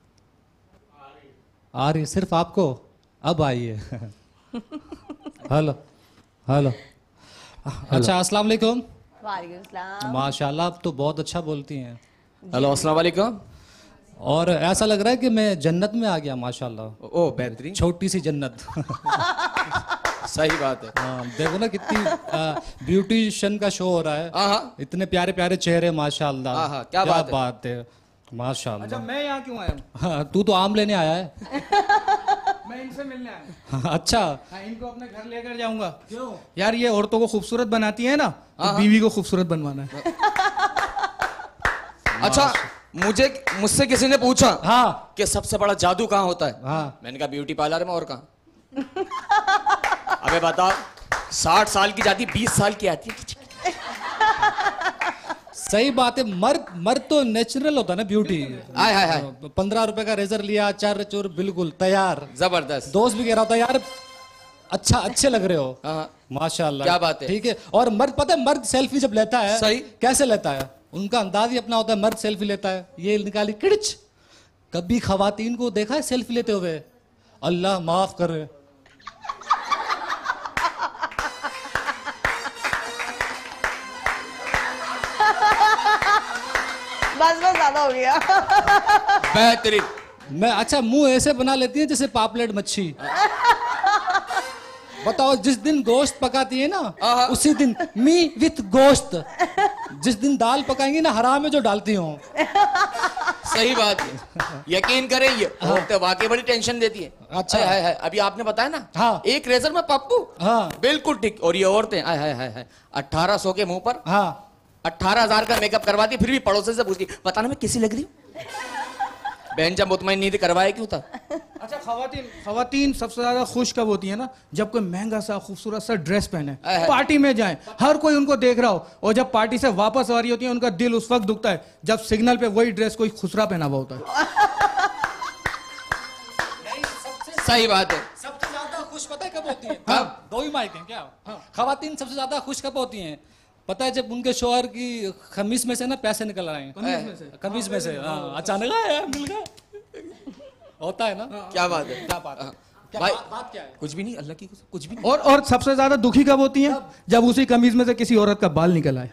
आ रही, सिर्फ आपको अब आई है। Hello hello. अच्छा, अस्सलाम वालेकुम। वालेकुम सलाम। माशाल्लाह, आप तो बहुत अच्छा बोलती हैं। हेलो, अस्सलाम वालेकुम। और ऐसा लग रहा है कि मैं जन्नत में आ गया माशाल्लाह। ओ बेहतरीन, छोटी सी जन्नत। सही बात है। हाँ, देखो ना कितनी ब्यूटिशियन का शो हो रहा है, इतने प्यारे प्यारे चेहरे माशाल्लाह। क्या, क्या बात, बात है माशाल्लाह। अच्छा, मैं यहाँ क्यों आया हूँ? हाँ, तू तो आम लेने आया है। मैं इनसे मिलने आया हूँ। अच्छा, हाँ, इनको अपने घर लेकर जाऊंगा। क्यों यार? ये औरतों को खूबसूरत बनाती है ना, तो बीवी को खूबसूरत बनवाना है। अच्छा, मुझे मुझसे किसी ने पूछा हाँ कि सबसे बड़ा जादू कहाँ होता है? हाँ। मैंने कहा ब्यूटी पार्लर में, और कहाँ? अबे बताओ, साठ साल की जाती बीस साल की आती है। सही बात है। मर्द मर्द तो नेचुरल होता है ना ब्यूटी। हाय हाय हाय, पंद्रह रुपए का रेजर लिया, चार चोर बिल्कुल तैयार। जबरदस्त। दोस्त भी कह रहा था यार अच्छा अच्छे लग रहे हो। माशाल्लाह, क्या बात है। ठीक है। और मर्द, पता है मर्द सेल्फी जब लेता है, सही कैसे लेता है, उनका अंदाज ही अपना होता है। मर्द सेल्फी लेता है, ये निकाली किड़च। कभी खवातीन को देखा है सेल्फी लेते हुए? अल्लाह माफ करे। बस बस ज्यादा हो गया। बेहतरीन। मैं अच्छा मुंह ऐसे बना लेती है जैसे पापलेट मच्छी। बताओ, जिस दिन गोश्त पकाती है ना, उसी दिन मी विथ गोश्त। जिस दिन दाल पकाएंगी ना, हराम में जो डालती हूँ। सही बात है, यकीन करें ये औरतें वाकई बड़ी टेंशन देती है। अच्छा है, है, अभी आपने बताया ना, हाँ। एक रेजर में पप्पू। हाँ, बिल्कुल ठीक। और ये औरतें हाय हाय हाय अठारह सौ के मुंह पर हाँ अठारह हजार का मेकअप करवाती, फिर भी पड़ोसी से पूछती, पता ना मैं किसी लग रही हूँ? बहन जब मुतमईन नहीं थी, करवाए क्यों था? अच्छा, खवातीन खवातीन सबसे ज्यादा खुश कब होती है ना, जब कोई महंगा सा खूबसूरत सा ड्रेस पहने, पार्टी में जाए, हर कोई उनको देख रहा हो, और जब पार्टी से वापस आ रही होती है, उनका दिल उस वक्त दुखता है जब सिग्नल पे वही ड्रेस कोई खुसरा पहना हुआ होता है। सही बात है। सबसे ज्यादा खुश पता है कब होती है? हाँ। दो ही माइक हैं क्या? हाँ। खवातीन सबसे ज्यादा खुश कब होती हैं? पता है, जब उनके शोहर की खमीस में से ना पैसे निकल रहे हैं। कमीज में से, कमीज में से हाँ, अचानक आया मिल गया, होता है ना। क्या बात है, क्या बात है, क्या भाई, बात, बात क्या है? कुछ भी नहीं, अल्लाह की कसम, कुछ भी नहीं। और और सबसे ज्यादा दुखी कब होती हैं? जब उसी कमीज में से किसी औरत का बाल निकल आए।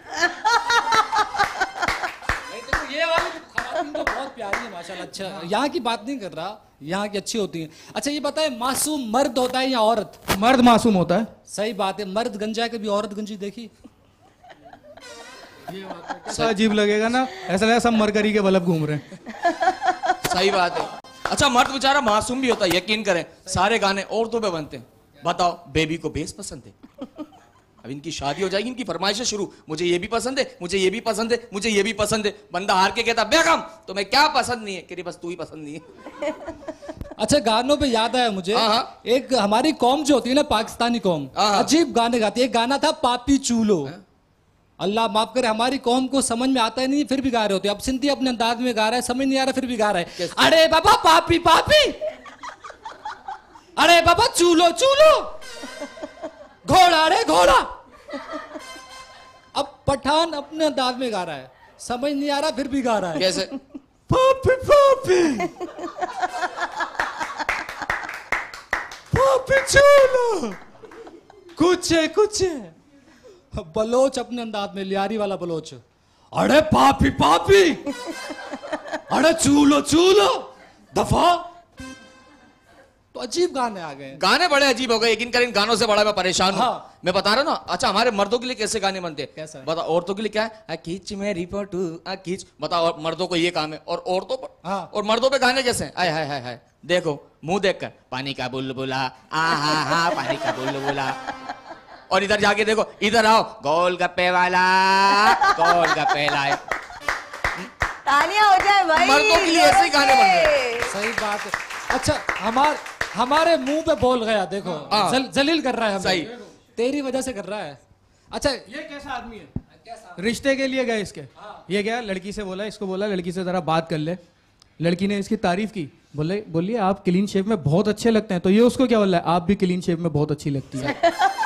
ये वाली खवातीन तो बहुत प्यारी है माशाल्लाह। अच्छा, यहाँ की बात नहीं कर रहा, यहाँ की अच्छी होती है। अच्छा, ये बताए मासूम मर्द होता है या औरत? मर्द मासूम होता है। सही बात है। मर्द गंजा है, कभी औरत गंजी देखी? कैसा अजीब लगेगा ना, ऐसा लगेगा सब मरकरी के बल्ब घूम रहे हैं। सही बात है। अच्छा, मर्द बेचारा मासूम भी होता है, यकीन करें, सारे गाने औरतों पे बनते हैं। बताओ, बेबी को बेस पसंद है, अब इनकी शादी हो जाएगी, इनकी फरमाइशें शुरू, मुझे ये भी पसंद है, मुझे ये भी पसंद है, मुझे ये भी पसंद है। बंदा हार के कहता, बेगम तुम्हें क्या पसंद नहीं है? कह रही, बस तू ही पसंद नहीं है। अच्छा, गानों पे याद आया मुझे, एक हमारी कौम जो होती है ना, पाकिस्तानी कौम, अजीब गाने गाती है। एक गाना था पापी चूलो, अल्लाह माफ करे, हमारी कौम को समझ में आता ही नहीं, फिर भी गा रहे होते। अब सिंधी अपने अंदाज में गा रहा है, समझ नहीं आ रहा, फिर भी गा रहा है। अरे बाबा पापी पापी, अरे बाबा चूलो चूलो, घोड़ा रे घोड़ा। अब पठान अपने अंदाज में गा रहा है, समझ नहीं आ रहा, फिर भी गा रहा है। कैसे? पापी पापी पापी चूलो, कुछ है कुछ है। बलोच अपने अंदाज में, लियारी वाला बलोच। अरे पापी पापी, अरे चूलो चूलो, दफा। तो अजीब गाने आ गए। गाने बड़े अजीब हो गए, यकीन करें इन गानों से बड़ा मैं परेशान हूँ। हाँ। मैं बता रहा हूँ ना। अच्छा हमारे मर्दों के लिए कैसे गाने बनते हैं? कैसा है? बता, औरतों के लिए क्या है? आ खींच मेरी फोटो आ खींच। बताओ, मर्दों को ये काम है और औरतों पर हाँ। और मर्दों पे गाने कैसे हैं? आय हाय हाय हाय, देखो मुंह देखकर, पानी का बुलबुला, आ हा हा पानी का बुलबुला। और इधर जाके देखो, इधर आओ, गोलगप्पे वाला, गोलगप्पे लाए। तालियां हो जाए भाई। मर्दों के लिए ऐसे ही गाने बन रहे। सही बात है। अच्छा हमारे हमारे मुंह पे बोल गया, देखो जल, जलील कर रहा है हमें। सही। तेरी वजह से कर रहा है। अच्छा ये कैसा आदमी है? रिश्ते के लिए गए इसके, ये गया लड़की से बोला, इसको बोला लड़की से जरा बात कर ले। लड़की ने इसकी तारीफ की, बोले बोलिए आप क्लीन शेप में बहुत अच्छे लगते हैं। तो ये उसको क्या बोला है, आप भी क्लीन शेप में बहुत अच्छी लगती है।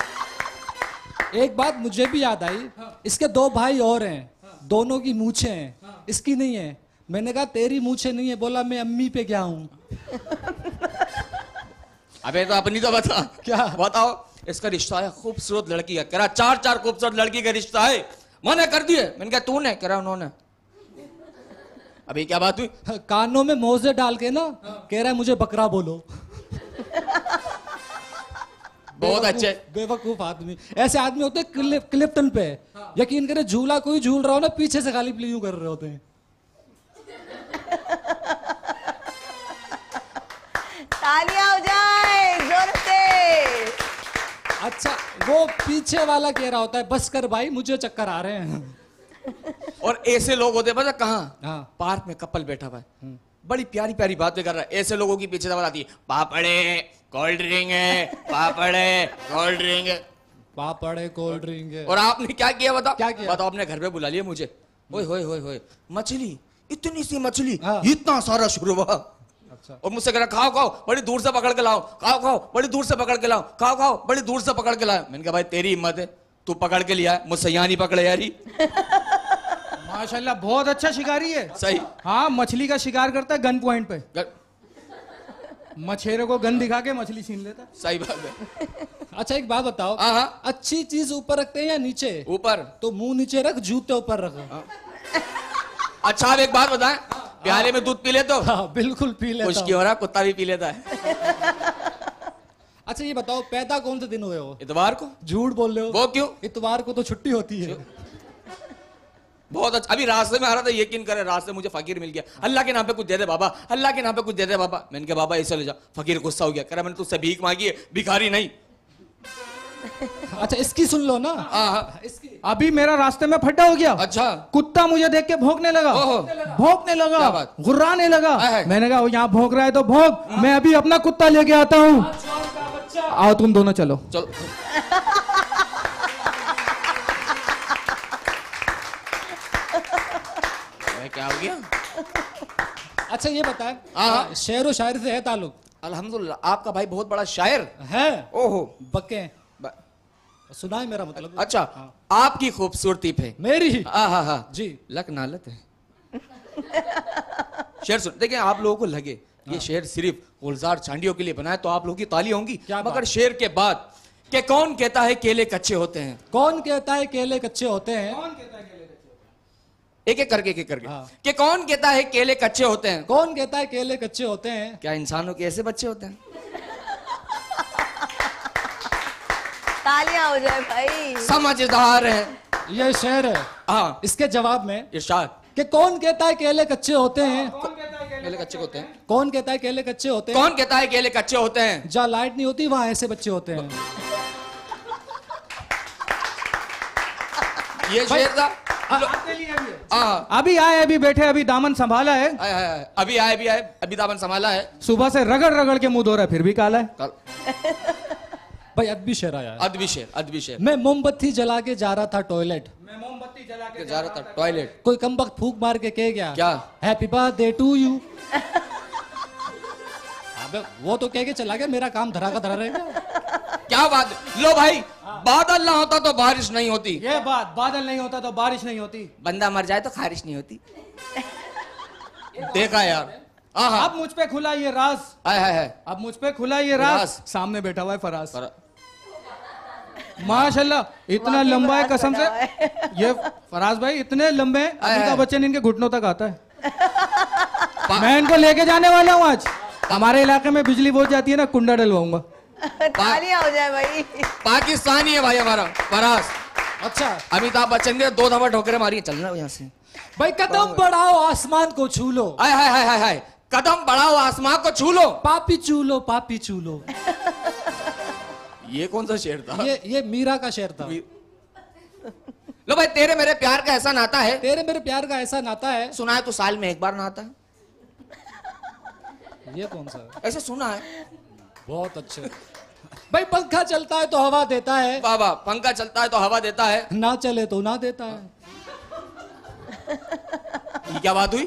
एक बात मुझे भी याद आई, इसके दो भाई और हैं, दोनों की मूछें हैं, इसकी नहीं है। मैंने कहा तेरी मूछें नहीं है, बोला मैं अम्मी पे क्या हूं। अबे तो अपनी तो बता। क्या बताओ? इसका रिश्ता है खूबसूरत लड़की का, कह रहा चार चार खूबसूरत लड़की का रिश्ता है, मना कर दिए। मैंने कहा तूने? कह रहा उन्होंने। अभी क्या बात हुई? कानों में मोजे डाल के ना कह रहा है मुझे बकरा बोलो। बहुत अच्छे बेवकूफ आदमी। ऐसे आदमी होते हैं क्लिप, क्लिप्टन पे। यकीन करे झूला कोई झूल रहा हो ना, पीछे से खाली प्लीज कर रहे होते हैं। तालियां हो जाए जोर से। अच्छा वो पीछे वाला कह रहा होता है बस कर भाई मुझे चक्कर आ रहे हैं। और ऐसे लोग होते हैं पता कहाँ? हाँ। पार्क में कपल बैठा हुआ है, बड़ी प्यारी प्यारी बातें कर रहा है। ऐसे लोगों की पीछे दवा आती है, पापड़े कोल्ड ड्रिंक है, पापड़े कोल्ड ड्रिंक है, पापड़े कोल्ड ड्रिंक है। और आपने क्या किया बताओ? क्या किया? बताओ, अपने घर पे बुला लिया मुझे। ओए होए होए होए, मछली, इतनी सी मछली, हाँ। इतना सारा शुरुआ। अच्छा। और मुझसे कह रहा खाओ खाओ बड़ी दूर से पकड़ के लाओ, खाओ खाओ बड़ी दूर से पकड़ के लाओ, खाओ खाओ बड़ी दूर से पकड़ के लाओ। मैंने कहा भाई तेरी हिम्मत है, तू पकड़ के लिया है, मुझसे यहाँ नहीं पकड़े यारी। माशाल्लाह बहुत अच्छा शिकारी है। सही। हाँ, मछली का शिकार करता है गन पॉइंट पे। ग... मछेरे को गन दिखा के मछली छीन लेता है। सही बात है। अच्छा एक बात बताओ, हाँ। अच्छी चीज ऊपर रखते हैं या नीचे? ऊपर। तो मुंह नीचे रख, जूते ऊपर रख। अच्छा आप एक बात बताएं, प्याले में दूध पी ले तो? हाँ, बिल्कुल पी लेता खुश क्यों हो रहा? कुत्ता भी पी लेता है। अच्छा ये बताओ पैदा कौन से दिन हुए हो? इतवार को। झूठ बोल रहे हो। वो क्यों? इतवार को तो छुट्टी होती है। बहुत अच्छा। अभी रास्ते में आ रहा था, यकीन करे रास्ते मुझे फकीर मिल गया, अल्लाह के नाम पे कुछ दे दे बाबा, अल्लाह के नाम पे कुछ दे दे बाबा। मैंने कहा बाबा ऐसे ले जा। फकीर गुस्सा हो गया, कह रहा मैंने तुझसे भीख मांगी है, भिखारी नहीं। अच्छा इसकी सुन लो ना। हाँ। इसकी अभी मेरा रास्ते में फटा हो गया। अच्छा। कुत्ता मुझे देख के भौंकने लगा, भौंकने लगा, गुर्राने लगा। मैंने कहा यहाँ भौंक रहा है तो भौंक, मैं अभी अपना कुत्ता लेके आता हूँ। आओ तुम दोनों चलो। चलो। क्या हो गया? अच्छा ये बताएं, हाँ। शेर और शायर से है ताल्लुक? अल्हम्दुलिल्लाह, आपका भाई बहुत बड़ा शायर है। ओहो बक्के सुना है मेरा मतलब। अच्छा हाँ। आपकी खूबसूरती पे मेरी हाँ हाँ हाँ जी लक नालत है। शेर सुन, देखिए आप लोगों को लगे ये शेर सिर्फ गुलजार चांडियों के लिए बनाया तो आप लोगों की ताली होंगी, मगर शेर के बाद कि कौन कहता है केले कच्चे होते हैं? कौन कहता है केले कच्चे होते हैं? कौन कहता है केले कच्चे होते हैं? एक एक करके एक एक करके हाँ। कि कौन कहता है केले कच्चे होते हैं? कौन कहता है केले कच्चे होते हैं? क्या इंसानों के ऐसे बच्चे होते हैं? तालियां हो जाए भाई। समझदार है। ये शेर है। हाँ। इसके जवाब में इरशाद कि कौन कहता है केले कच्चे होते हैं? कौन कहता है केले कच्चे होते हैं? कौन कहता है केले कच्चे होते हैं? कौन कहता है केले कच्चे होते हैं? जहाँ लाइट नहीं होती वहां ऐसे बच्चे होते हैं। ये शेर था। अभी आए, अभी बैठे, अभी दामन संभाला है। आए, आए, आए, अभी आए, अभी आए, अभी दामन संभाला है। सुबह से रगड़ रगड़ के मुंह धो रहा है, फिर भी काला है। भाई अदबी शेर आया है। अदबी शेर, अदबी शेर। मैं मोमबत्ती जला के जा रहा था टॉयलेट। मैं मोमबत्ती जला के जा रहा था टॉयलेट। कोई कमबख्त फूंक मार के कह गया क्या? Happy birthday to you. अबे वो तो कह के चला गया, मेरा काम धरा का धरा रहेगा। क्या बात? लो भाई, बादल ना होता तो बारिश नहीं होती। ये बात, बादल नहीं होता तो बारिश नहीं होती। बंदा मर जाए तो खारिश नहीं होती। देखा यार। अब मुझ पे खुला ये राज। है है है। अब मुझ पे खुला ये राज। सामने बैठा हुआ है फराज। माशाल्लाह इतना लंबा है कसम से। ये फराज भाई इतने लंबे हैं, अमिताभ बच्चन इनके घुटनों तक आता है। मैं इनको लेके जाने वाला हूँ आज। हमारे इलाके में बिजली बहुत जाती है ना, कुंडा डलवाऊंगा। तालियां हो जाए भाई। पाकिस्तानी है भाई हमारा फराज। अच्छा अमिताभ बच्चन के दो दफा ठोकरे मारी, चलना यहाँ से भाई। कदम बढ़ाओ आसमान को छू लो। हाय हाय हाय हाय हाय, कदम बढ़ाओ आसमान को छू लो। पापी चू लो, पापी चू लो। ये कौन सा शेर था? ये ये मीरा का शेर था। लो भाई, तेरे मेरे प्यार का ऐसा नाता है। तेरे मेरे प्यार का ऐसा नाता है। सुना है तो साल में एक बार नहाता है। ये कौन सा है? ऐसे सुना है। बहुत अच्छे भाई। पंखा चलता है तो हवा देता है। वाह वाह, पंखा चलता है तो हवा देता है, ना चले तो ना देता है। ये क्या बात हुई?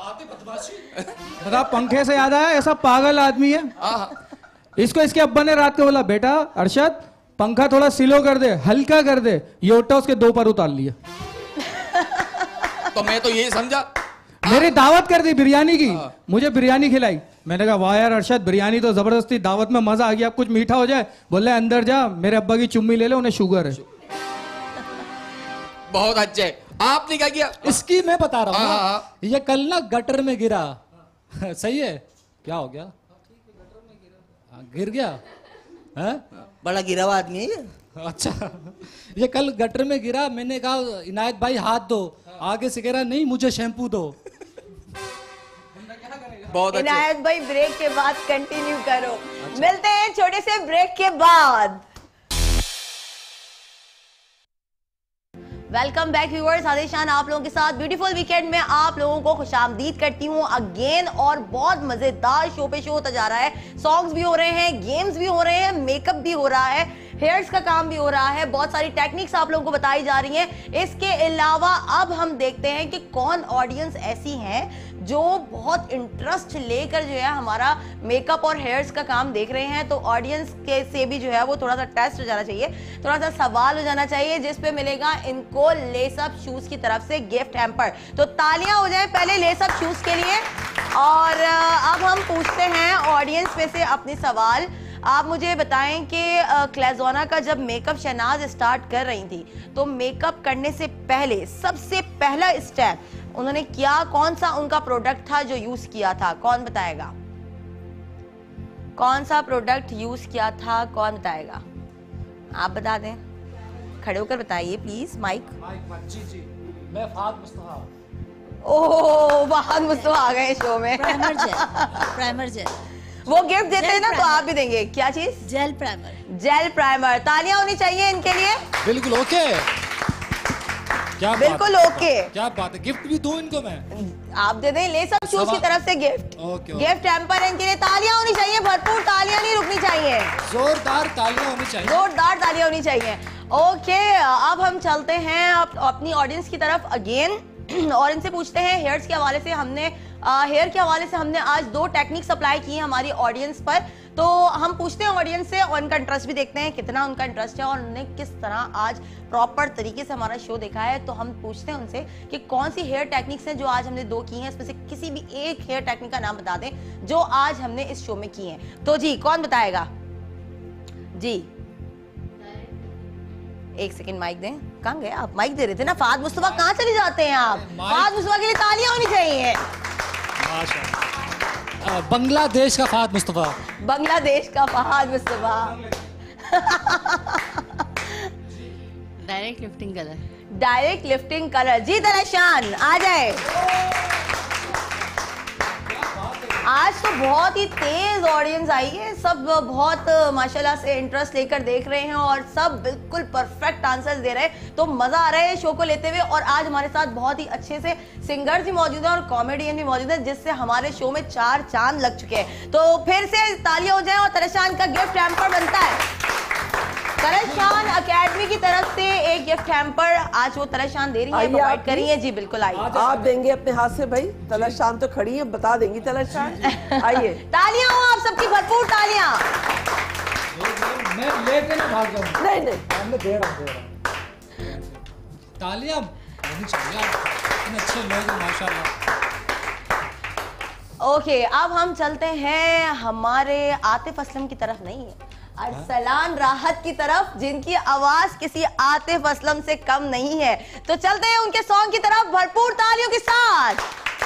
बता, पंखे से याद आया, ऐसा पागल आदमी है। इसको इसके अब्बा ने रात को बोला, बेटा अरशद पंखा थोड़ा स्लो कर दे, हल्का कर दे। ये उठा, उसके दो पर उतार लिया। तो मैं तो यही समझा। मेरी दावत कर दी बिरयानी की, मुझे बिरयानी खिलाई। मैंने कहा वाह यार अरशद, बिरयानी तो जबरदस्ती, दावत में मजा आ गया, कुछ मीठा हो जाए। बोले अंदर जा, मेरे अब्बा की चुम्मी ले ले, उन्हें शुगर है। बहुत अच्छे। आपने क्या किया? इसकी मैं बता रहा हूँ। ये कल ना गटर में गिरा। सही है? क्या हो गया? गिर गया है? बड़ा गिरा हुआ आदमी है। अच्छा, ये कल गटर में गिरा। मैंने कहा इनायत भाई हाथ दो, आगे से कह रहा नहीं मुझे शैम्पू दो। बहुत अच्छे। इनायत भाई ब्रेक के बाद कंटिन्यू करो। अच्छा। मिलते हैं छोटे से ब्रेक के बाद। वेलकम बैक व्यूअर्स, आदिशान आप लोगों के साथ ब्यूटीफुल वीकेंड में आप लोगों को खुशामदीद करती हूँ अगेन। और बहुत मजेदार शो पे शो होता जा रहा है। सॉन्ग्स भी हो रहे हैं, गेम्स भी हो रहे हैं, मेकअप भी हो रहा है, हेयर्स का काम भी हो रहा है, बहुत सारी टेक्निक्स आप लोगों को बताई जा रही हैं। इसके अलावा अब हम देखते हैं कि कौन ऑडियंस ऐसी हैं जो बहुत इंटरेस्ट लेकर जो है हमारा मेकअप और हेयर्स का काम देख रहे हैं। तो ऑडियंस के से भी जो है वो थोड़ा सा टेस्ट हो जाना चाहिए, थोड़ा सा सवाल हो जाना चाहिए, जिस पे मिलेगा इनको लेसअप शूज की तरफ से गिफ्ट हैम्पर। तो तालियां हो जाए पहले लेसअप शूज के लिए। और अब हम पूछते हैं ऑडियंस में से अपने सवाल। आप मुझे बताएं कि क्लेज़ोना का जब मेकअप शहनाज स्टार्ट कर रही थी तो मेकअप करने से पहले सबसे पहला स्टेप उन्होंने क्या, कौन सा उनका प्रोडक्ट था जो यूज किया था? कौन बताएगा? कौन सा प्रोडक्ट यूज किया था, कौन बताएगा? आप बता दें, खड़े होकर बताइए प्लीज। माइक माइक जी जी। मैं फहद मुस्तफा। ओह, फहद मुस्तफा आ गए शो में। प्राइमर जेल, प्राइमर जेल वो गिफ्ट देते हैं ना, तो आप भी देंगे। क्या चीज? Gel primer. Gel primer. तालियां होनी चाहिए इनके लिए। बिल्कुल ओके। क्या बिल्कुल ओके। क्या बात है, गिफ्ट भी दो इनको मैं। आप दे दें लेसअप शूज की तरफ से गिफ्ट। ओके, गिफ्ट हैम्पर इनके लिए। तालियां होनी चाहिए, भरपूर तालियां नहीं रुकनी चाहिए, जोरदार तालियां होनी चाहिए, जोरदार तालियां होनी चाहिए। ओके, अब हम चलते हैं अप, अपनी ऑडियंस की तरफ अगेन और इनसे पूछते हैं हेयर्स के हवाले से। हमने हेयर के हवाले से हमने आज दो टेक्निक्स अप्लाई की हैं हमारी ऑडियंस पर। तो हम पूछते हैं ऑडियंस से और उनका इंटरेस्ट भी देखते हैं कितना उनका इंटरेस्ट है और उन्होंने किस तरह आज प्रॉपर तरीके से हमारा शो देखा है। तो हम पूछते हैं उनसे कि कौन सी हेयर टेक्निक्स हैं जो आज हमने दो की हैं, इसमें से किसी भी एक हेयर टेक्निक का नाम बता दें जो आज हमने इस शो में की हैं। तो जी कौन बताएगा? जी एक सेकंड माइक दें। कहाँ गए आप? माइक दे रहे थे ना। फहद मुस्तफा कहाँ चले जाते हैं आप? फहद मुस्तफा के लिए तालियां होनी चाहिए। माशाल्लाह। बांग्लादेश का फहद मुस्तफा। बांग्लादेश का Fahad Mustafa. Direct lifting colour. Direct lifting colour. जी तलशान आ जाए। आज तो बहुत ही तेज ऑडियंस आई है, सब बहुत माशाल्लाह से इंटरेस्ट लेकर देख रहे हैं और सब बिल्कुल परफेक्ट आंसर्स दे रहे हैं। तो मजा आ रहा है शो को लेते हुए। और आज हमारे साथ बहुत ही अच्छे से सिंगर्स भी मौजूद हैं और कॉमेडियन भी मौजूद है, जिससे हमारे शो में चार चांद लग चुके हैं। तो फिर से तालियां हो जाए और तलशान का गिफ्ट हैम्पर बनता है। तलशान अकेडमी की तरफ से एक गिफ्ट हैम्पर आज वो तलशान दे रही है, प्रोवाइड करी है। जी बिल्कुल आइए। आप देंगे अपने हाथ से भाई? तलशान तो खड़ी है, बता देंगी तलशान। आइए, तालियां हो आप सबकी, भरपूर तालियां। मैं लेके ना भाग जाऊं। नहीं नहीं, मैं दे रहा हूं, दे रहा हूं। तालियां होनी चाहिए, इतने अच्छे लोग हैं माशाल्लाह। ओके, अब हम चलते हैं हमारे आतिफ असलम की तरफ। नहीं है अरसलान राहत की तरफ, जिनकी आवाज किसी आतिफ असलम से कम नहीं है। तो चलते हैं उनके सॉन्ग की तरफ भरपूर तालियों के साथ।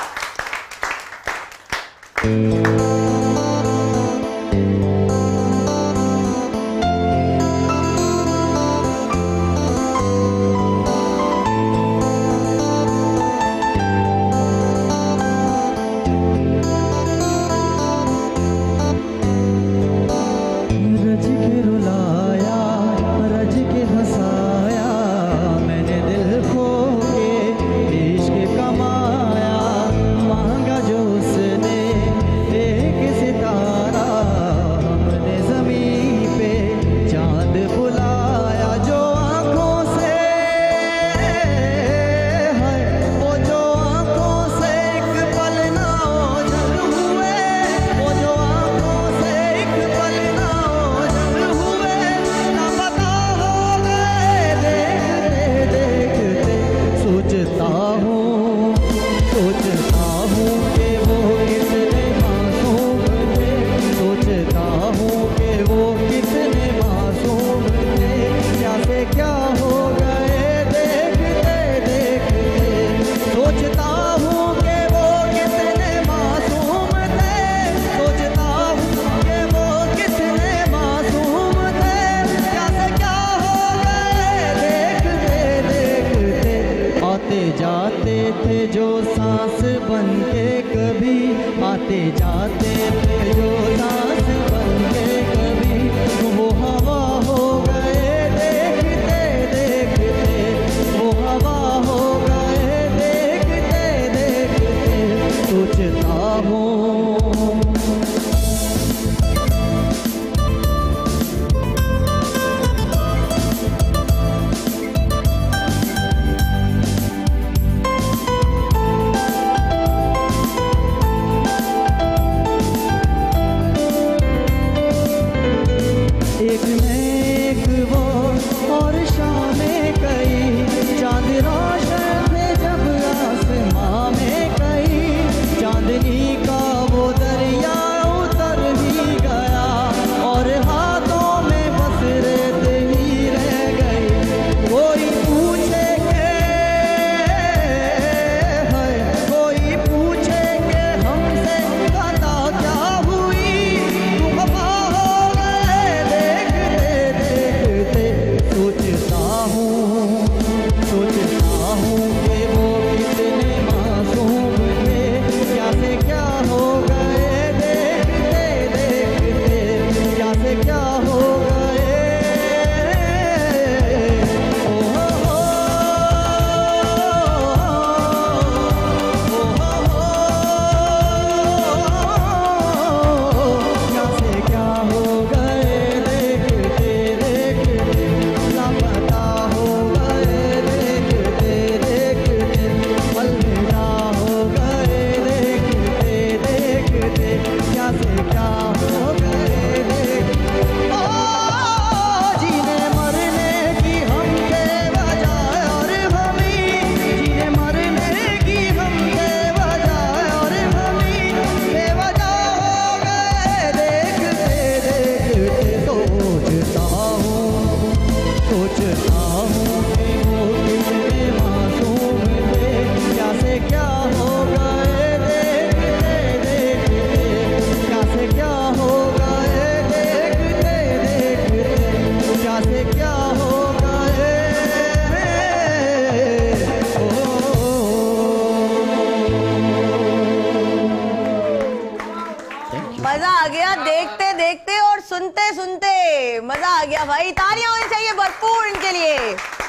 मजा आ गया भाई, तालियां होनी चाहिए भरपूर इनके लिए।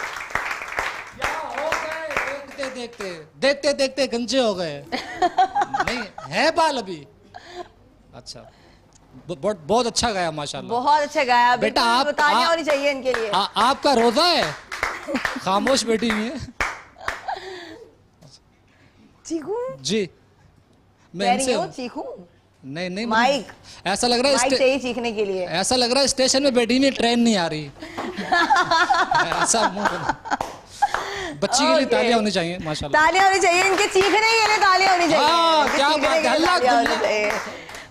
देखते देखते देखते देखते गंजे हो गए। नहीं है बाल अभी। अच्छा बहुत बहुत अच्छा गाया माशाल्लाह। बहुत अच्छा गाया बेटा। आप तालियां होनी चाहिए इनके लिए। आ, आपका रोजा है? खामोश बैठी हुई है। चीखूं? जी मैं इनसे चीखूं? नहीं नहीं माइक ऐसा लग रहा है माइक चाहिए चीखने के लिए। ऐसा लग रहा है स्टेशन में बैठी नहीं, ट्रेन नहीं आ रही। ऐसा बच्ची के लिए तालियां होनी चाहिए माशाल्लाह। तालियां होनी चाहिए इनके चीखने के लिए, तालियां होनी चाहिए। हाँ, क्या बात है। अल्लाह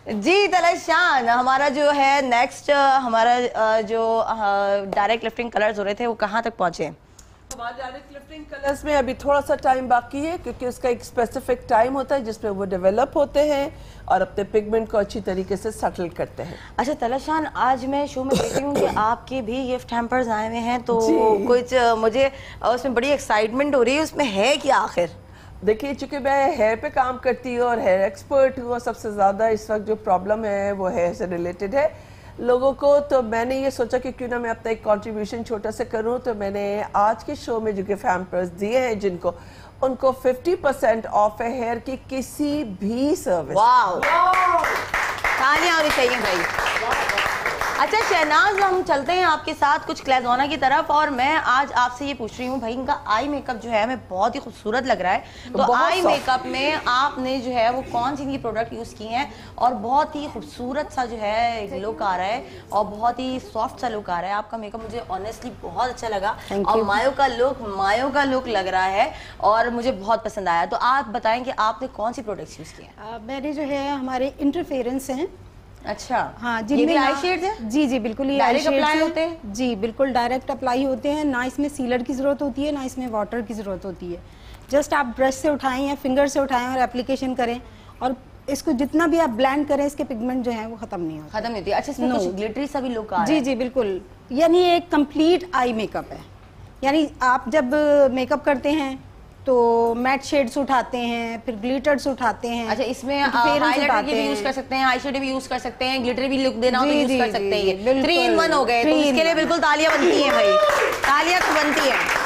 जी तलशान, हमारा जो है नेक्स्ट हमारा जो डायरेक्ट लिफ्टिंग कलर्स हो रहे थे वो कहाँ तक पहुँचे? हमारे डायरेक्ट लिफ्टिंग कलर्स में अभी थोड़ा सा टाइम बाकी है क्योंकि उसका एक स्पेसिफिक टाइम होता है जिसमें वो डेवलप होते हैं और अपने पिगमेंट को अच्छी तरीके से सेटल करते हैं। अच्छा तलशान, आज मैं शो में देखती हूँ कि आपके भी गिफ्ट हैम्पर्स आए हुए हैं, तो कुछ मुझे उसमें बड़ी एक्साइटमेंट हो रही है, उसमें है क्या आखिर? देखिए, चूंकि मैं हेयर पे काम करती हूँ और हेयर एक्सपर्ट हूँ, सबसे ज़्यादा इस वक्त जो प्रॉब्लम है वो हेयर से रिलेटेड है लोगों को, तो मैंने ये सोचा कि क्यों ना मैं अपना एक कंट्रीब्यूशन छोटा सा करूँ। तो मैंने आज के शो में जो गिफ्ट हैम्पर्स दिए हैं जिनको, उनको पचास परसेंट ऑफ है हेयर की किसी भी सर्विस। वाओ, तालियां होनी चाहिए भाई। अच्छा शहनाज, हम चलते हैं आपके साथ कुछ क्लेज़ोना की तरफ, और मैं आज आपसे ये पूछ रही हूँ भाई, इनका आई मेकअप जो है हमें बहुत ही खूबसूरत लग रहा है, तो आई मेकअप में आपने जो है वो कौन सी इनकी प्रोडक्ट यूज़ की हैं और बहुत ही खूबसूरत सा जो है लुक आ रहा है और बहुत ही सॉफ्ट सा लुक आ रहा है आपका मेकअप। मुझे ऑनेस्टली बहुत अच्छा लगा और मायो का लुक मायो का लुक लग रहा है और मुझे बहुत पसंद आया। तो आप बताएं कि आपने कौन सी प्रोडक्ट्स यूज़ किए हैं? मैंने जो है हमारे इंटरफेरेंस हैं। अच्छा, हाँ, ये भी आई शेड्स हैं? जी जी बिल्कुल, ये डायरेक्ट अप्लाई होते हैं? जी बिल्कुल डायरेक्ट अप्लाई होते हैं, ना इसमें सीलर की ज़रूरत होती है ना इसमें वाटर की ज़रूरत होती है। जस्ट आप ब्रश से उठाएं या फिंगर से उठाएं और एप्लीकेशन करें, और इसको जितना भी आप ब्लेंड करें इसके पिगमेंट जो है वो खत्म नहीं होता, खत्म नहीं होती। अच्छा, इसमें कुछ ग्लिटरी सा भी लुक आ रहा है? जी जी बिल्कुल, यानी एक कंप्लीट आई मेकअप है। यानी आप जब मेकअप करते हैं तो मैट शेड्स उठाते हैं, फिर ग्लिटर्स उठाते हैं। अच्छा, इसमें हाइलाइटर भी यूज कर सकते हैं, आई शेडो भी यूज कर सकते हैं, ग्लिटर भी लुक देना हो तो यूज कर सकते हैं। थ्री इन वन हो गए, तो इसके लिए बिल्कुल तालियां बनती हैं भाई, तालियां तो बनती हैं।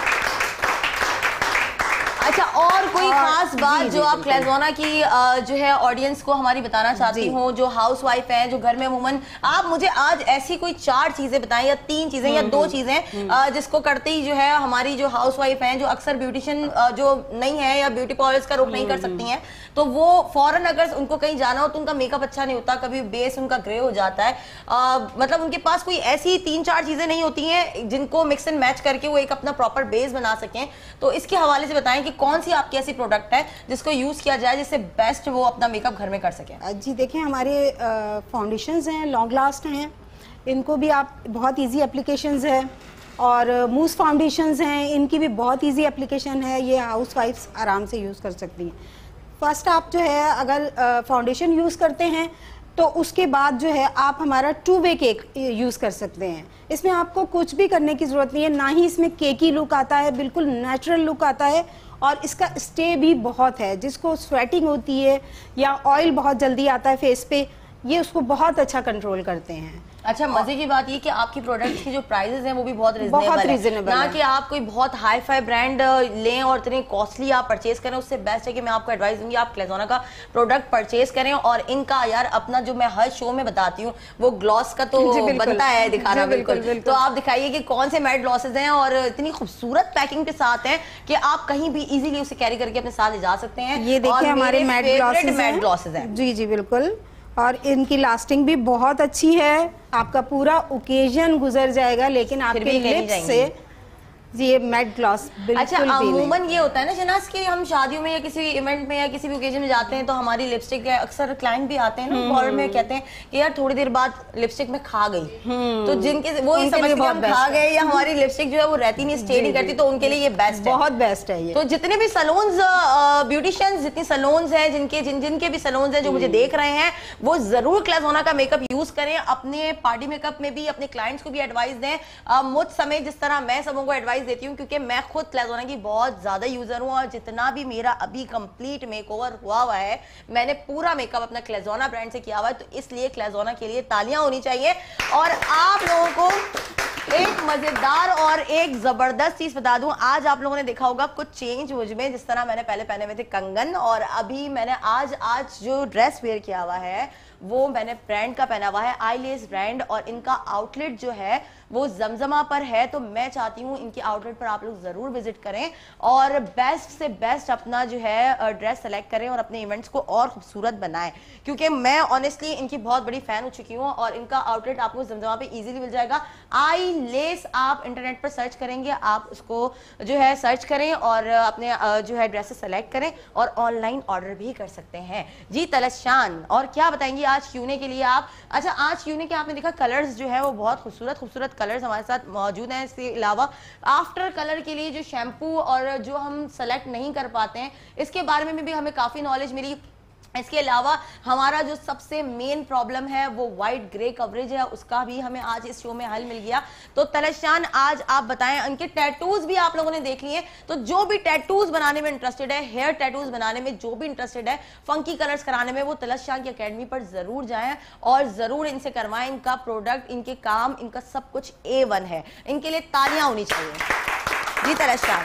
अच्छा, और कोई खास बात जो आप क्लेज़ोना की जो है ऑडियंस को हमारी बताना चाहती हूँ, जो हाउस वाइफ हैं, जो घर में अमूमन, आप मुझे आज ऐसी कोई चार चीजें बताएं या तीन चीजें या दो चीजें जिसको करते ही जो है हमारी जो हाउस वाइफ हैं, जो अक्सर ब्यूटिशियन जो नहीं है या ब्यूटी पार्लर्स का रुख नहीं कर सकती हैं, तो वो फौरन अगर उनको कहीं जाना हो तो उनका मेकअप अच्छा नहीं होता, कभी बेस उनका ग्रे हो जाता है, आ, मतलब उनके पास कोई ऐसी तीन चार चीजें नहीं होती हैं जिनको मिक्स एंड मैच करके वो एक अपना प्रॉपर बेस बना सकें, तो इसके हवाले से बताएं कि कौन सी आपकी ऐसी प्रोडक्ट है जिसको यूज किया जाए जिससे बेस्ट वो अपना मेकअप घर में कर सकें? जी देखिए, हमारे फाउंडेशंस हैं, लॉन्ग लास्ट हैं, इनको भी आप बहुत इजी एप्लीकेशंस है, और मूस फाउंडेशंस हैं, इनकी भी बहुत इजी एप्लीकेशन है, ये हाउस वाइफ्स आराम से यूज़ कर सकती हैं। फर्स्ट आप जो है अगर फाउंडेशन यूज़ करते हैं तो उसके बाद जो है आप हमारा टू वे केक यूज़ कर सकते हैं। इसमें आपको कुछ भी करने की ज़रूरत नहीं है, ना ही इसमें केकी लुक आता है, बिल्कुल नेचुरल लुक आता है, और इसका स्टे भी बहुत है। जिसको स्वेटिंग होती है या ऑयल बहुत जल्दी आता है फेस पे, ये उसको बहुत अच्छा कंट्रोल करते हैं। अच्छा, मजे की बात ये कि आपकी प्रोडक्ट्स की जो प्राइसेस हैं वो भी बहुत बहुत रीजनेबल है, ना कि आप कोई बहुत हाई फाई ब्रांड लें और इतने कॉस्टली आप परचेज करें। उससे बेस्ट है कि मैं आपको एडवाइस दूंगी आप क्लेज़ोना का प्रोडक्ट परचेज करें, और इनका यार अपना जो मैं हर शो में बताती हूँ वो ग्लॉस का तो बनता है दिखाना, बिल्कुल, बिल्कुल। तो आप दिखाइए कि कौन से मैट ग्लॉसेज हैं और इतनी खूबसूरत पैकिंग के साथ हैं कि आप कहीं भी इजीली उसे कैरी करके अपने साथ ले जा सकते हैं। ये देखिए हमारे मैट ग्लॉसेज हैं। जी जी बिल्कुल, और इनकी लास्टिंग भी बहुत अच्छी है, आपका पूरा ओकेजन गुजर जाएगा, लेकिन आपके लिप्स से ये मैट ग्लॉस बिल्कुल। अच्छा, अमूमन ये होता है ना शहनाज कि हम शादियों में या किसी इवेंट में या किसी भी ओकेजन में जाते हैं तो हमारी लिपस्टिक, अक्सर क्लाइंट भी आते हैं ना बॉर्डर में, कहते हैं कि यार थोड़ी देर बाद लिपस्टिक में खा गई, तो जिनके वो ही समझ के हम खा गए या हमारी लिपस्टिक जो है वो रहती नहीं, स्टे नहीं करती, तो उनके लिए ये बेस्ट है, बहुत बेस्ट है ये। तो जितने भी सलून्स, ब्यूटिशियंस, जितनी सलून्स हैं, जिनके जिन जिनके भी सलून्स हैं जो मुझे देख रहे हैं, वो जरूर क्लेज़ोना का मेकअप यूज करें। अपने पार्टी मेकअप में भी अपने क्लाइंट्स को भी एडवाइस दें, मुझ समय जिस तरह मैं सबों को एडवाइस देती हूँ, क्योंकि मैं खुद क्लेज़ोना की बहुत ज्यादा यूजर हूं, और जितना भी मेरा अभी कंप्लीट मेकओवर हुआ हुआ है मैंने पूरा मेकअप अपना क्लेज़ोना ब्रांड से किया हुआ है, तो इसलिए क्लेज़ोना के लिए तालियां होनी चाहिए। और आप लोगों को एक मजेदार और एक जबरदस्त चीज बता दूं, आज आप लोगों ने देखा होगा कुछ चेंज मुझ में, जिस तरह मैंने पहले पहने हुए थे कंगन, और अभी मैंने आज आज जो ड्रेस वेयर किया हुआ है वो मैंने ब्रांड का पहना हुआ है, आईलेस ब्रांड, और इनका आउटलेट जो है वो जमजमा पर है, तो मैं चाहती हूँ इनकी आउटलेट पर आप लोग जरूर विजिट करें और बेस्ट से बेस्ट अपना जो है ड्रेस सेलेक्ट करें और अपने इवेंट्स को और खूबसूरत बनाएं, क्योंकि मैं ऑनेस्टली इनकी बहुत बड़ी फैन हो चुकी हूँ, और इनका आउटलेट आपको जमजमा पे इजीली मिल जाएगा। आई लेस आप इंटरनेट पर सर्च करेंगे, आप उसको जो है सर्च करें और अपने जो है ड्रेसेस सेलेक्ट करें और ऑनलाइन ऑर्डर भी कर सकते हैं। जी तलशान, और क्या बताएंगी आज क्यूने के लिए आप। अच्छा, आज क्यूने के आपने देखा कलर्स जो है वो बहुत खूबसूरत खूबसूरत कलर्स हमारे साथ मौजूद हैं। इसके अलावा आफ्टर कलर के लिए जो शैम्पू और जो हम सेलेक्ट नहीं कर पाते हैं, इसके बारे में भी हमें काफ़ी नॉलेज मिली। इसके अलावा हमारा जो सबसे मेन प्रॉब्लम है वो वाइट ग्रे कवरेज है, उसका भी हमें आज इस शो में हल मिल गया। तो तलशान, आज आप बताएं, उनके टैटूज भी आप लोगों ने देख लिए, तो जो भी टैटूज बनाने में इंटरेस्टेड है, हेयर टैटूज बनाने में जो भी इंटरेस्टेड है, फंकी कलर्स कराने में, वो तलशान की अकेडमी पर जरूर जाएं और जरूर इनसे करवाएं। इनका प्रोडक्ट, इनके काम, इनका सब कुछ ए वन है। इनके लिए तालियां होनी चाहिए। जी तलशान।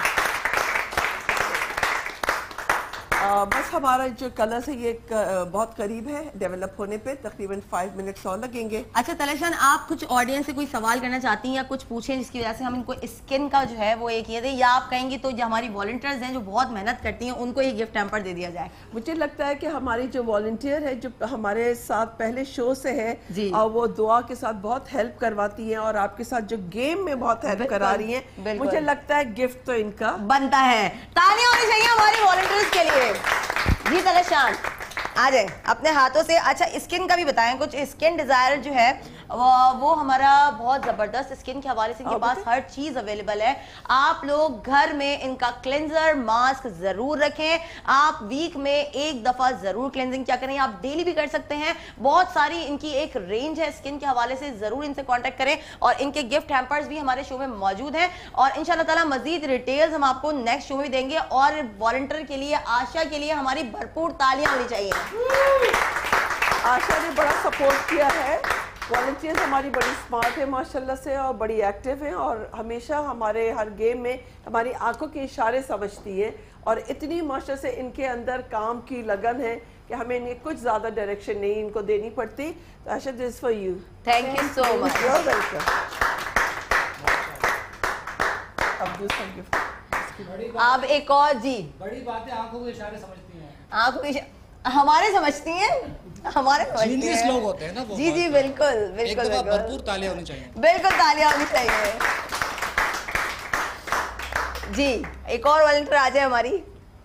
आ, बस हमारा जो कलर्स है ये क, बहुत करीब है डेवलप होने पे, तकरीबन फाइव मिनट्स और लगेंगे। अच्छा तलशान, आप कुछ ऑडियंस से कोई सवाल करना चाहती हैं या कुछ पूछें जिसकी वजह से हम इनको स्किन का जो है वो एक ये दे, या आप कहेंगी तो जो हमारी वॉलंटियर्स हैं जो बहुत मेहनत करती हैं उनको ये गिफ्ट हैम्पर दे दिया जाए? मुझे लगता है कि हमारी जो वॉलंटियर है जो हमारे साथ पहले शो से है जी, और वो दुआ के साथ बहुत हेल्प करवाती हैं और आपके साथ जो गेम में बहुत हेल्प करा रही हैं, मुझे लगता है गिफ्ट तो इनका बनता है। तालियां होनी चाहिए हमारी वॉलंटियर्स के लिए। जी तलशान, आ जाए अपने हाथों से। अच्छा, स्किन का भी बताएं कुछ। स्किन डिजायर जो है वो, वो हमारा बहुत ज़बरदस्त स्किन के हवाले से इनके पास हर चीज़ अवेलेबल है। आप लोग घर में इनका क्लेंजर मास्क ज़रूर रखें। आप वीक में एक दफ़ा ज़रूर क्लेंजिंग क्या करें, आप डेली भी कर सकते हैं। बहुत सारी इनकी एक रेंज है स्किन के हवाले से, ज़रूर इनसे कॉन्टैक्ट करें। और इनके गिफ्ट हैम्पर्स भी हमारे शो में मौजूद हैं और इंशाल्लाह ताला मज़ीद डिटेल्स हम आपको नेक्स्ट शो में देंगे। और वॉलंटियर के लिए, आशा के लिए हमारी भरपूर तालियां होनी चाहिए। आशा ने बड़ा सपोर्ट किया है। वॉलंटियर्स हमारी बड़ी स्मार्ट है माशाल्लाह से और बड़ी एक्टिव हैं और हमेशा हमारे हर गेम में हमारी आंखों के इशारे समझती है और इतनी माशा से इनके अंदर काम की लगन है कि हमें इन्हें कुछ ज़्यादा डायरेक्शन नहीं इनको देनी पड़ती। तो Asha, this for you. Thank you so much. You are welcome. अब दूसरा गिफ्ट। अब एक और। जी, बड़ी बातें आंखों के इशारे समझती हैं। आंखों के इशारे हमारे समझती हैं, हमारे समझती हैं। लोग होते हैं ना वो। जी जी बिल्कुल बिल्कुल बिल्कुल। भरपूर तालियां होनी चाहिए। बिल्कुल तालियां होनी चाहिए। जी, एक और वॉलंटियर आ जाए हमारी।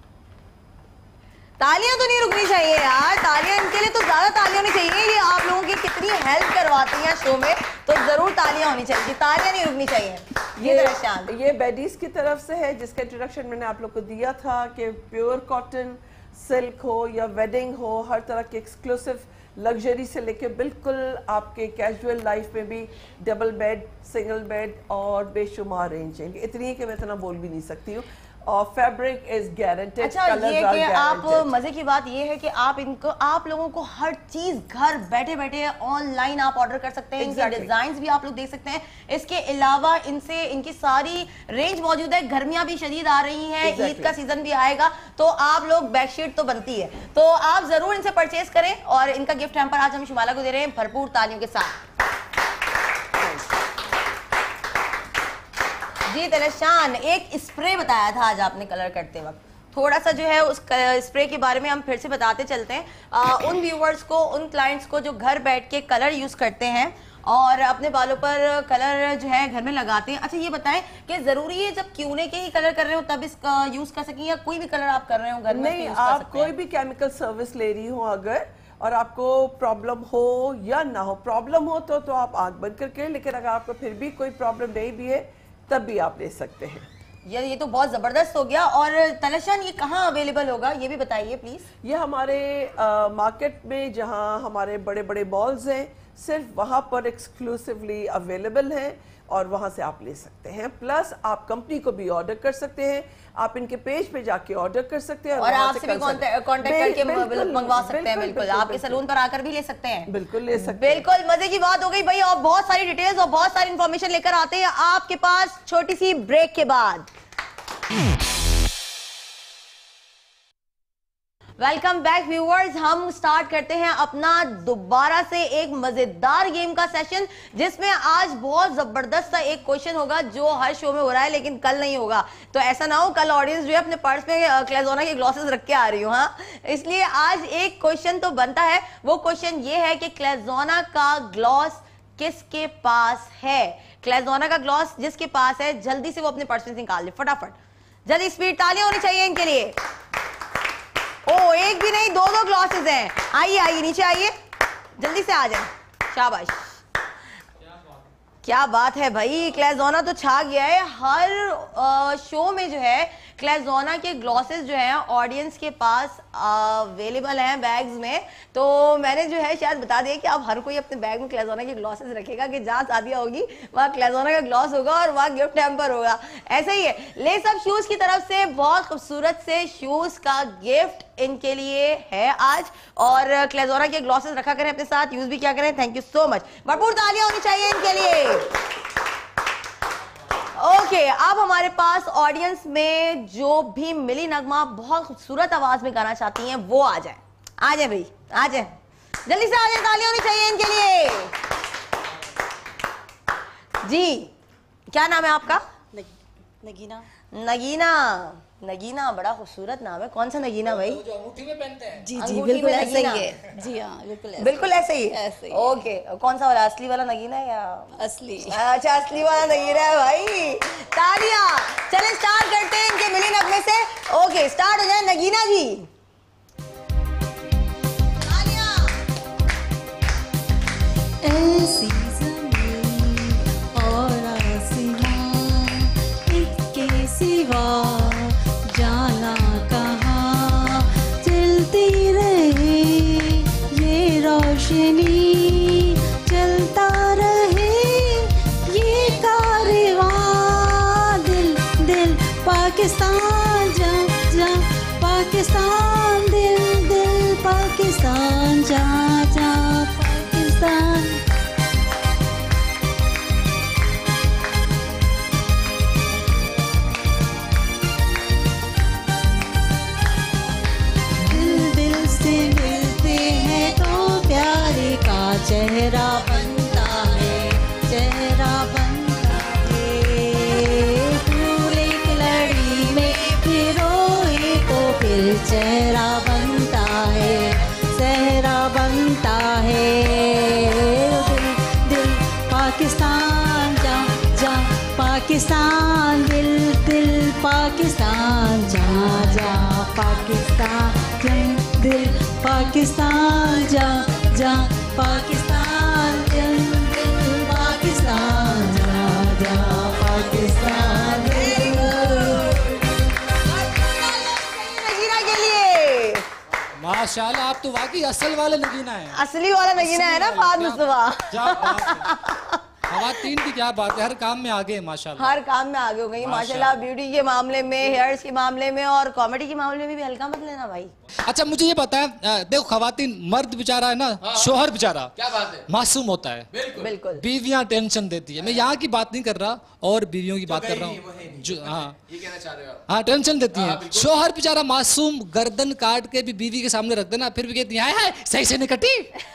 तालियां तो नहीं रुकनी चाहिए यार, तालियां इनके लिए तो ज्यादा तालियां होनी चाहिए। ये आप लोगों की कितनी हेल्प करवाती हैं शो में, तो जरूर तालियां होनी चाहिए। तालियां नहीं रुकनी चाहिए। ये ये बेडीज की तरफ से है जिसका इंट्रोडक्शन मैंने आप लोग को दिया था कि प्योर कॉटन, सिल्क हो या वेडिंग हो, हर तरह के एक्सक्लूसिव लग्जरी से लेके बिल्कुल आपके कैजुअल लाइफ में भी डबल बेड, सिंगल बेड और बेशुमार रेंज है। इतनी है कि मैं इतना बोल भी नहीं सकती हूँ। और फैब्रिक इज गारंटेड। अच्छा, ये कि आप मजे की बात ये है कि आप इनको, आप लोगों को हर चीज घर बैठे बैठे ऑनलाइन आप ऑर्डर कर सकते हैं। exactly. इनके डिजाइन्स भी आप लोग देख सकते हैं। इसके अलावा इनसे इनकी सारी रेंज मौजूद है। गर्मियां भी शदीद आ रही हैं, exactly. ईद का सीजन भी आएगा, तो आप लोग बेडशीट तो बनती है, तो आप जरूर इनसे परचेज करें। और इनका गिफ्ट हैम्पर आज हम शुमाला को दे रहे हैं भरपूर तालियों के साथ। जी तलशान, एक स्प्रे बताया था आज आपने कलर करते वक्त, थोड़ा सा जो है उस स्प्रे के बारे में हम फिर से बताते चलते हैं आ, उन व्यूवर्स को, उन क्लाइंट्स को जो घर बैठ के कलर यूज करते हैं और अपने बालों पर कलर जो है घर में लगाते हैं। अच्छा, ये बताएं कि जरूरी है जब क्यूने के ही कलर कर रहे हो तब इसका यूज कर सकें, या कोई भी कलर आप कर रहे हो घर में? नहीं, आप कोई भी केमिकल सर्विस ले रही हो अगर और आपको प्रॉब्लम हो या ना हो, प्रॉब्लम हो तो तो आप आंख बंद करके, लेकिन अगर आपको फिर भी कोई प्रॉब्लम नहीं भी है तब भी आप ले सकते हैं। ये ये तो बहुत जबरदस्त हो गया। और तलशान, ये कहाँ अवेलेबल होगा ये भी बताइए प्लीज। ये हमारे आ, मार्केट में जहाँ हमारे बड़े बड़े मॉल्स हैं सिर्फ वहाँ पर एक्सक्लूसिवली अवेलेबल हैं और वहाँ से आप ले सकते हैं। प्लस आप कंपनी को भी ऑर्डर कर सकते हैं, आप इनके पेज पे जाके ऑर्डर कर सकते हैं और आपसे भी कांटेक्ट करके मंगवा सकते हैं। बिल्कुल, आपके सैलून पर आकर भी ले सकते हैं। बिल्कुल ले सकते हैं। बिल्कुल मजे की बात हो गई भाई, और बहुत सारी डिटेल्स और बहुत सारी इंफॉर्मेशन लेकर आते हैं आपके पास छोटी सी ब्रेक के बाद। वेलकम बैक व्यूअर्स, हम स्टार्ट करते हैं अपना दोबारा से एक मजेदार गेम का सेशन, जिसमें आज बहुत जबरदस्त सा एक क्वेश्चन होगा जो हर शो में हो रहा है लेकिन कल नहीं होगा। तो ऐसा ना हो कल ऑडियंस जो है अपने पर्स में क्लेज़ोना के ग्लॉसेस रख के आ रही हो। हाँ, इसलिए आज एक क्वेश्चन तो बनता है। वो क्वेश्चन ये है कि क्लेज़ोना का ग्लॉस किसके पास है? क्लेज़ोना का ग्लॉस जिसके पास है जल्दी से वो अपने पर्स में निकाल ले, फटाफट, जल्दी, स्पीड, तालियां होनी चाहिए इनके लिए। ओ, एक भी नहीं, दो दो ग्लासेस हैं। आइए आइए नीचे आइए, जल्दी से आ जाए, शाबाश। क्या बात है भाई, क्लेज़ोना तो छा गया है। हर शो में जो है क्लेज़ोना के ग्लॉसेस जो हैं ऑडियंस के पास अवेलेबल हैं बैग्स में। तो मैंने जो है शायद बता दिया कि आप हर कोई अपने बैग में क्लेज़ोना के ग्लॉसेस रखेगा कि जहाँ शादियाँ होगी वहाँ क्लेज़ोना का ग्लॉस होगा और वहाँ गिफ्ट हैम्पर होगा। ऐसे ही है। लेस अप शूज़ की तरफ से बहुत खूबसूरत से शूज़ का गिफ्ट इनके लिए है आज, और क्लेज़ोना के ग्लॉसेस रखा करें अपने साथ, यूज़ भी क्या करें। थैंक यू सो मच, भरपूर तालियां होनी चाहिए इनके लिए। ओके okay, अब हमारे पास ऑडियंस में जो भी मिली नगमा बहुत खूबसूरत आवाज में गाना चाहती हैं वो आ जाए। आ जाए भाई, आ जाए, जल्दी से आ जाए, तालियां होनी चाहिए इनके लिए। जी, क्या नाम है आपका? नगीना। नगीना, नगीना बड़ा खूबसूरत नाम है। कौन सा नगीना भाई? जो अंगूठी में पहनते हैं। जी जी बिल्कुल ऐसे ही है। जी हाँ बिल्कुल ऐसे। बिल्कुल ऐसे ही ऐसे ही। ओके, कौन सा वाला, असली वाला नगीना है या असली? अच्छा, असली वाला नगीना है भाई। तालियां। चलें स्टार्ट करते हैं इनके मिली नगमे से। ओके स्टार्ट हो जाए नगीना जी। तालियां। ऐसी ज़मीन और आसमां, इसके सिवा जाना कहाँ, चलती रहे ये रोशनी, चलता रहे ये कारवां, दिल दिल पाकिस्तान जा जा पाकिस्तान, दिल दिल पाकिस्तान जा जा पाकिस्तान। चेहरा बनता है, चेहरा बनता है, फूल एक लड़ी में पिरोए तो फिर चेहरा बनता है, चेहरा बनता है। दिल दिल पाकिस्तान जा जा पाकिस्तान, दिल दिल पाकिस्तान जा जा पाकिस्तान, दिल दिल पाकिस्तान जा जा पाकिस्तान, दिल दिल पाकिस्तान जा जा पाकिस्तान। नगीना के लिए माशाल्लाह, आप तो वाकई असल वाले नगीना है। असली वाला नगीना है ना फाद मुस्तफा। खवातीन की क्या बात है, हर काम में आगे है माशाल्लाह। हर काम में आगे हो गई माशाल्लाह, ब्यूटी के मामले में, हेयर्स के मामले में और कॉमेडी के मामले में भी हल्का मत लेना भाई। अच्छा मुझे ये पता है, देखो खवातीन, मर्द बेचारा है ना, शोहर बेचारा क्या बात है, मासूम होता है, बिल्कुल बिल्कुल, बीवियां टेंशन देती है। मैं यहाँ की बात नहीं कर रहा, और बीवियों की बात कर रहा हूँ जो, हाँ ये कहना चाह रहे हो, हाँ टेंशन देती है। शोहर बेचारा मासूम गर्दन काट के भी बीवी के सामने रख देना, फिर भी कहती है हाय सही से नहीं कटी।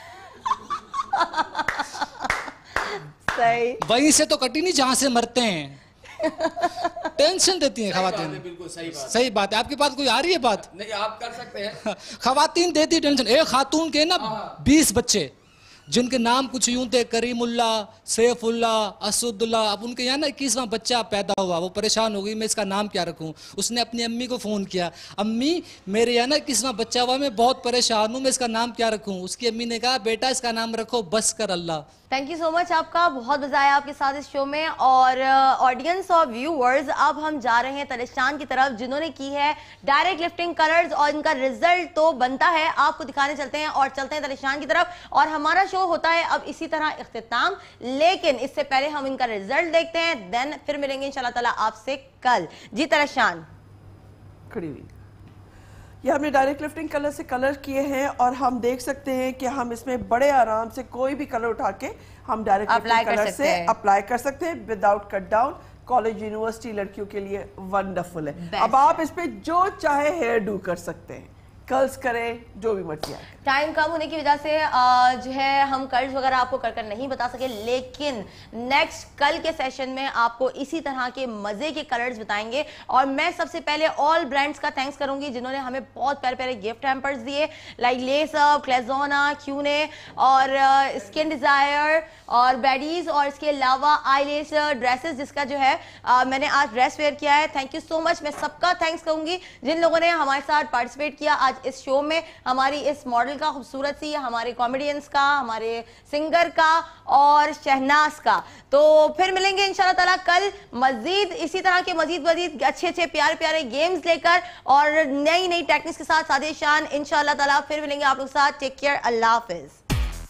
सही, वहीं से तो कटी नहीं जहां से मरते हैं। टेंशन देती हैं खवातीन। बिल्कुल सही बात, सही बात है। आपके पास कोई आ रही है बात? नहीं आप कर सकते हैं। खवातीन देती टेंशन। एक खातून के ना बीस बच्चे, जिनके नाम कुछ यूं थे, करीमुल्ला, सैफुल्ला, असुदुल्ला। अब उनके यहाँ ना इक्कीसवां बच्चा पैदा हुआ, वो परेशान हो गई मैं इसका नाम क्या रखूं। उसने अपनी अम्मी को फ़ोन किया, अम्मी मेरे यहाँ ना इक्कीसवां बच्चा हुआ, मैं बहुत परेशान हूँ, मैं इसका नाम क्या रखूं। उसकी अम्मी ने कहा बेटा इसका नाम रखो बस कर अल्लाह। थैंक यू सो मच आपका, बहुत मजा आया आपके साथ इस शो में। और ऑडियंस और व्यूअर्स, अब हम जा रहे हैं तनिष्ठान की तरफ, जिन्होंने की है डायरेक्ट लिफ्टिंग कलर्स, और इनका रिजल्ट तो बनता है, आपको दिखाने चलते हैं और चलते हैं तनिष्ठान की तरफ। और हमारा शो होता है अब इसी तरह इख्तिताम, लेकिन इससे पहले हम इनका रिजल्ट देखते हैं, देन फिर मिलेंगे इंशाल्लाह ताला आपसे कल। जी तनिष्ठान, खड़ी हुई, ये हमने डायरेक्ट लिफ्टिंग कलर से कलर किए हैं, और हम देख सकते हैं कि हम इसमें बड़े आराम से कोई भी कलर उठा के हम डायरेक्ट लिफ्टिंग कलर से अप्लाई कर सकते हैं without cut down. College university लड़कियों के लिए वंडरफुल है। अब आप इस पे जो चाहे हेयर डू कर सकते हैं, कर्ल्स करें, जो भी मर्जी आए। टाइम कम होने की वजह से आ, जो है हम कर्ल्स वगैरह आपको कर कर नहीं बता सके, लेकिन नेक्स्ट कल के सेशन में आपको इसी तरह के मजे के कलर्स बताएंगे। और मैं सबसे पहले ऑल ब्रांड्स का थैंक्स करूंगी जिन्होंने हमें बहुत प्यारे प्यारे गिफ्ट हैम्पर्स दिए, लाइक लेस अप, क्लेज़ोना, क्यूने और स्किन डिजायर और बेडीज, और इसके अलावा आईलेस ड्रेसेस, जिसका जो है आ, मैंने आज ड्रेस वेयर किया है। थैंक यू सो मच, मैं सबका थैंक्स करूंगी जिन लोगों ने हमारे साथ पार्टिसिपेट किया आज आज इस शो में हमारी इस मॉडल का, खूबसूरत सी हमारे कॉमेडियंस का, हमारे सिंगर का और शहनाज का। तो फिर मिलेंगे इंशाल्लाह ताला कल मजीद इसी तरह के मजीद मजीद अच्छे अच्छे प्यारे प्यारे गेम्स लेकर और नई नई टेक्निक्स के साथ। सादिया शान इंशाल्लाह ताला फिर मिलेंगे आप लोग के साथ। टेक केयर, अल्लाह हाफिज।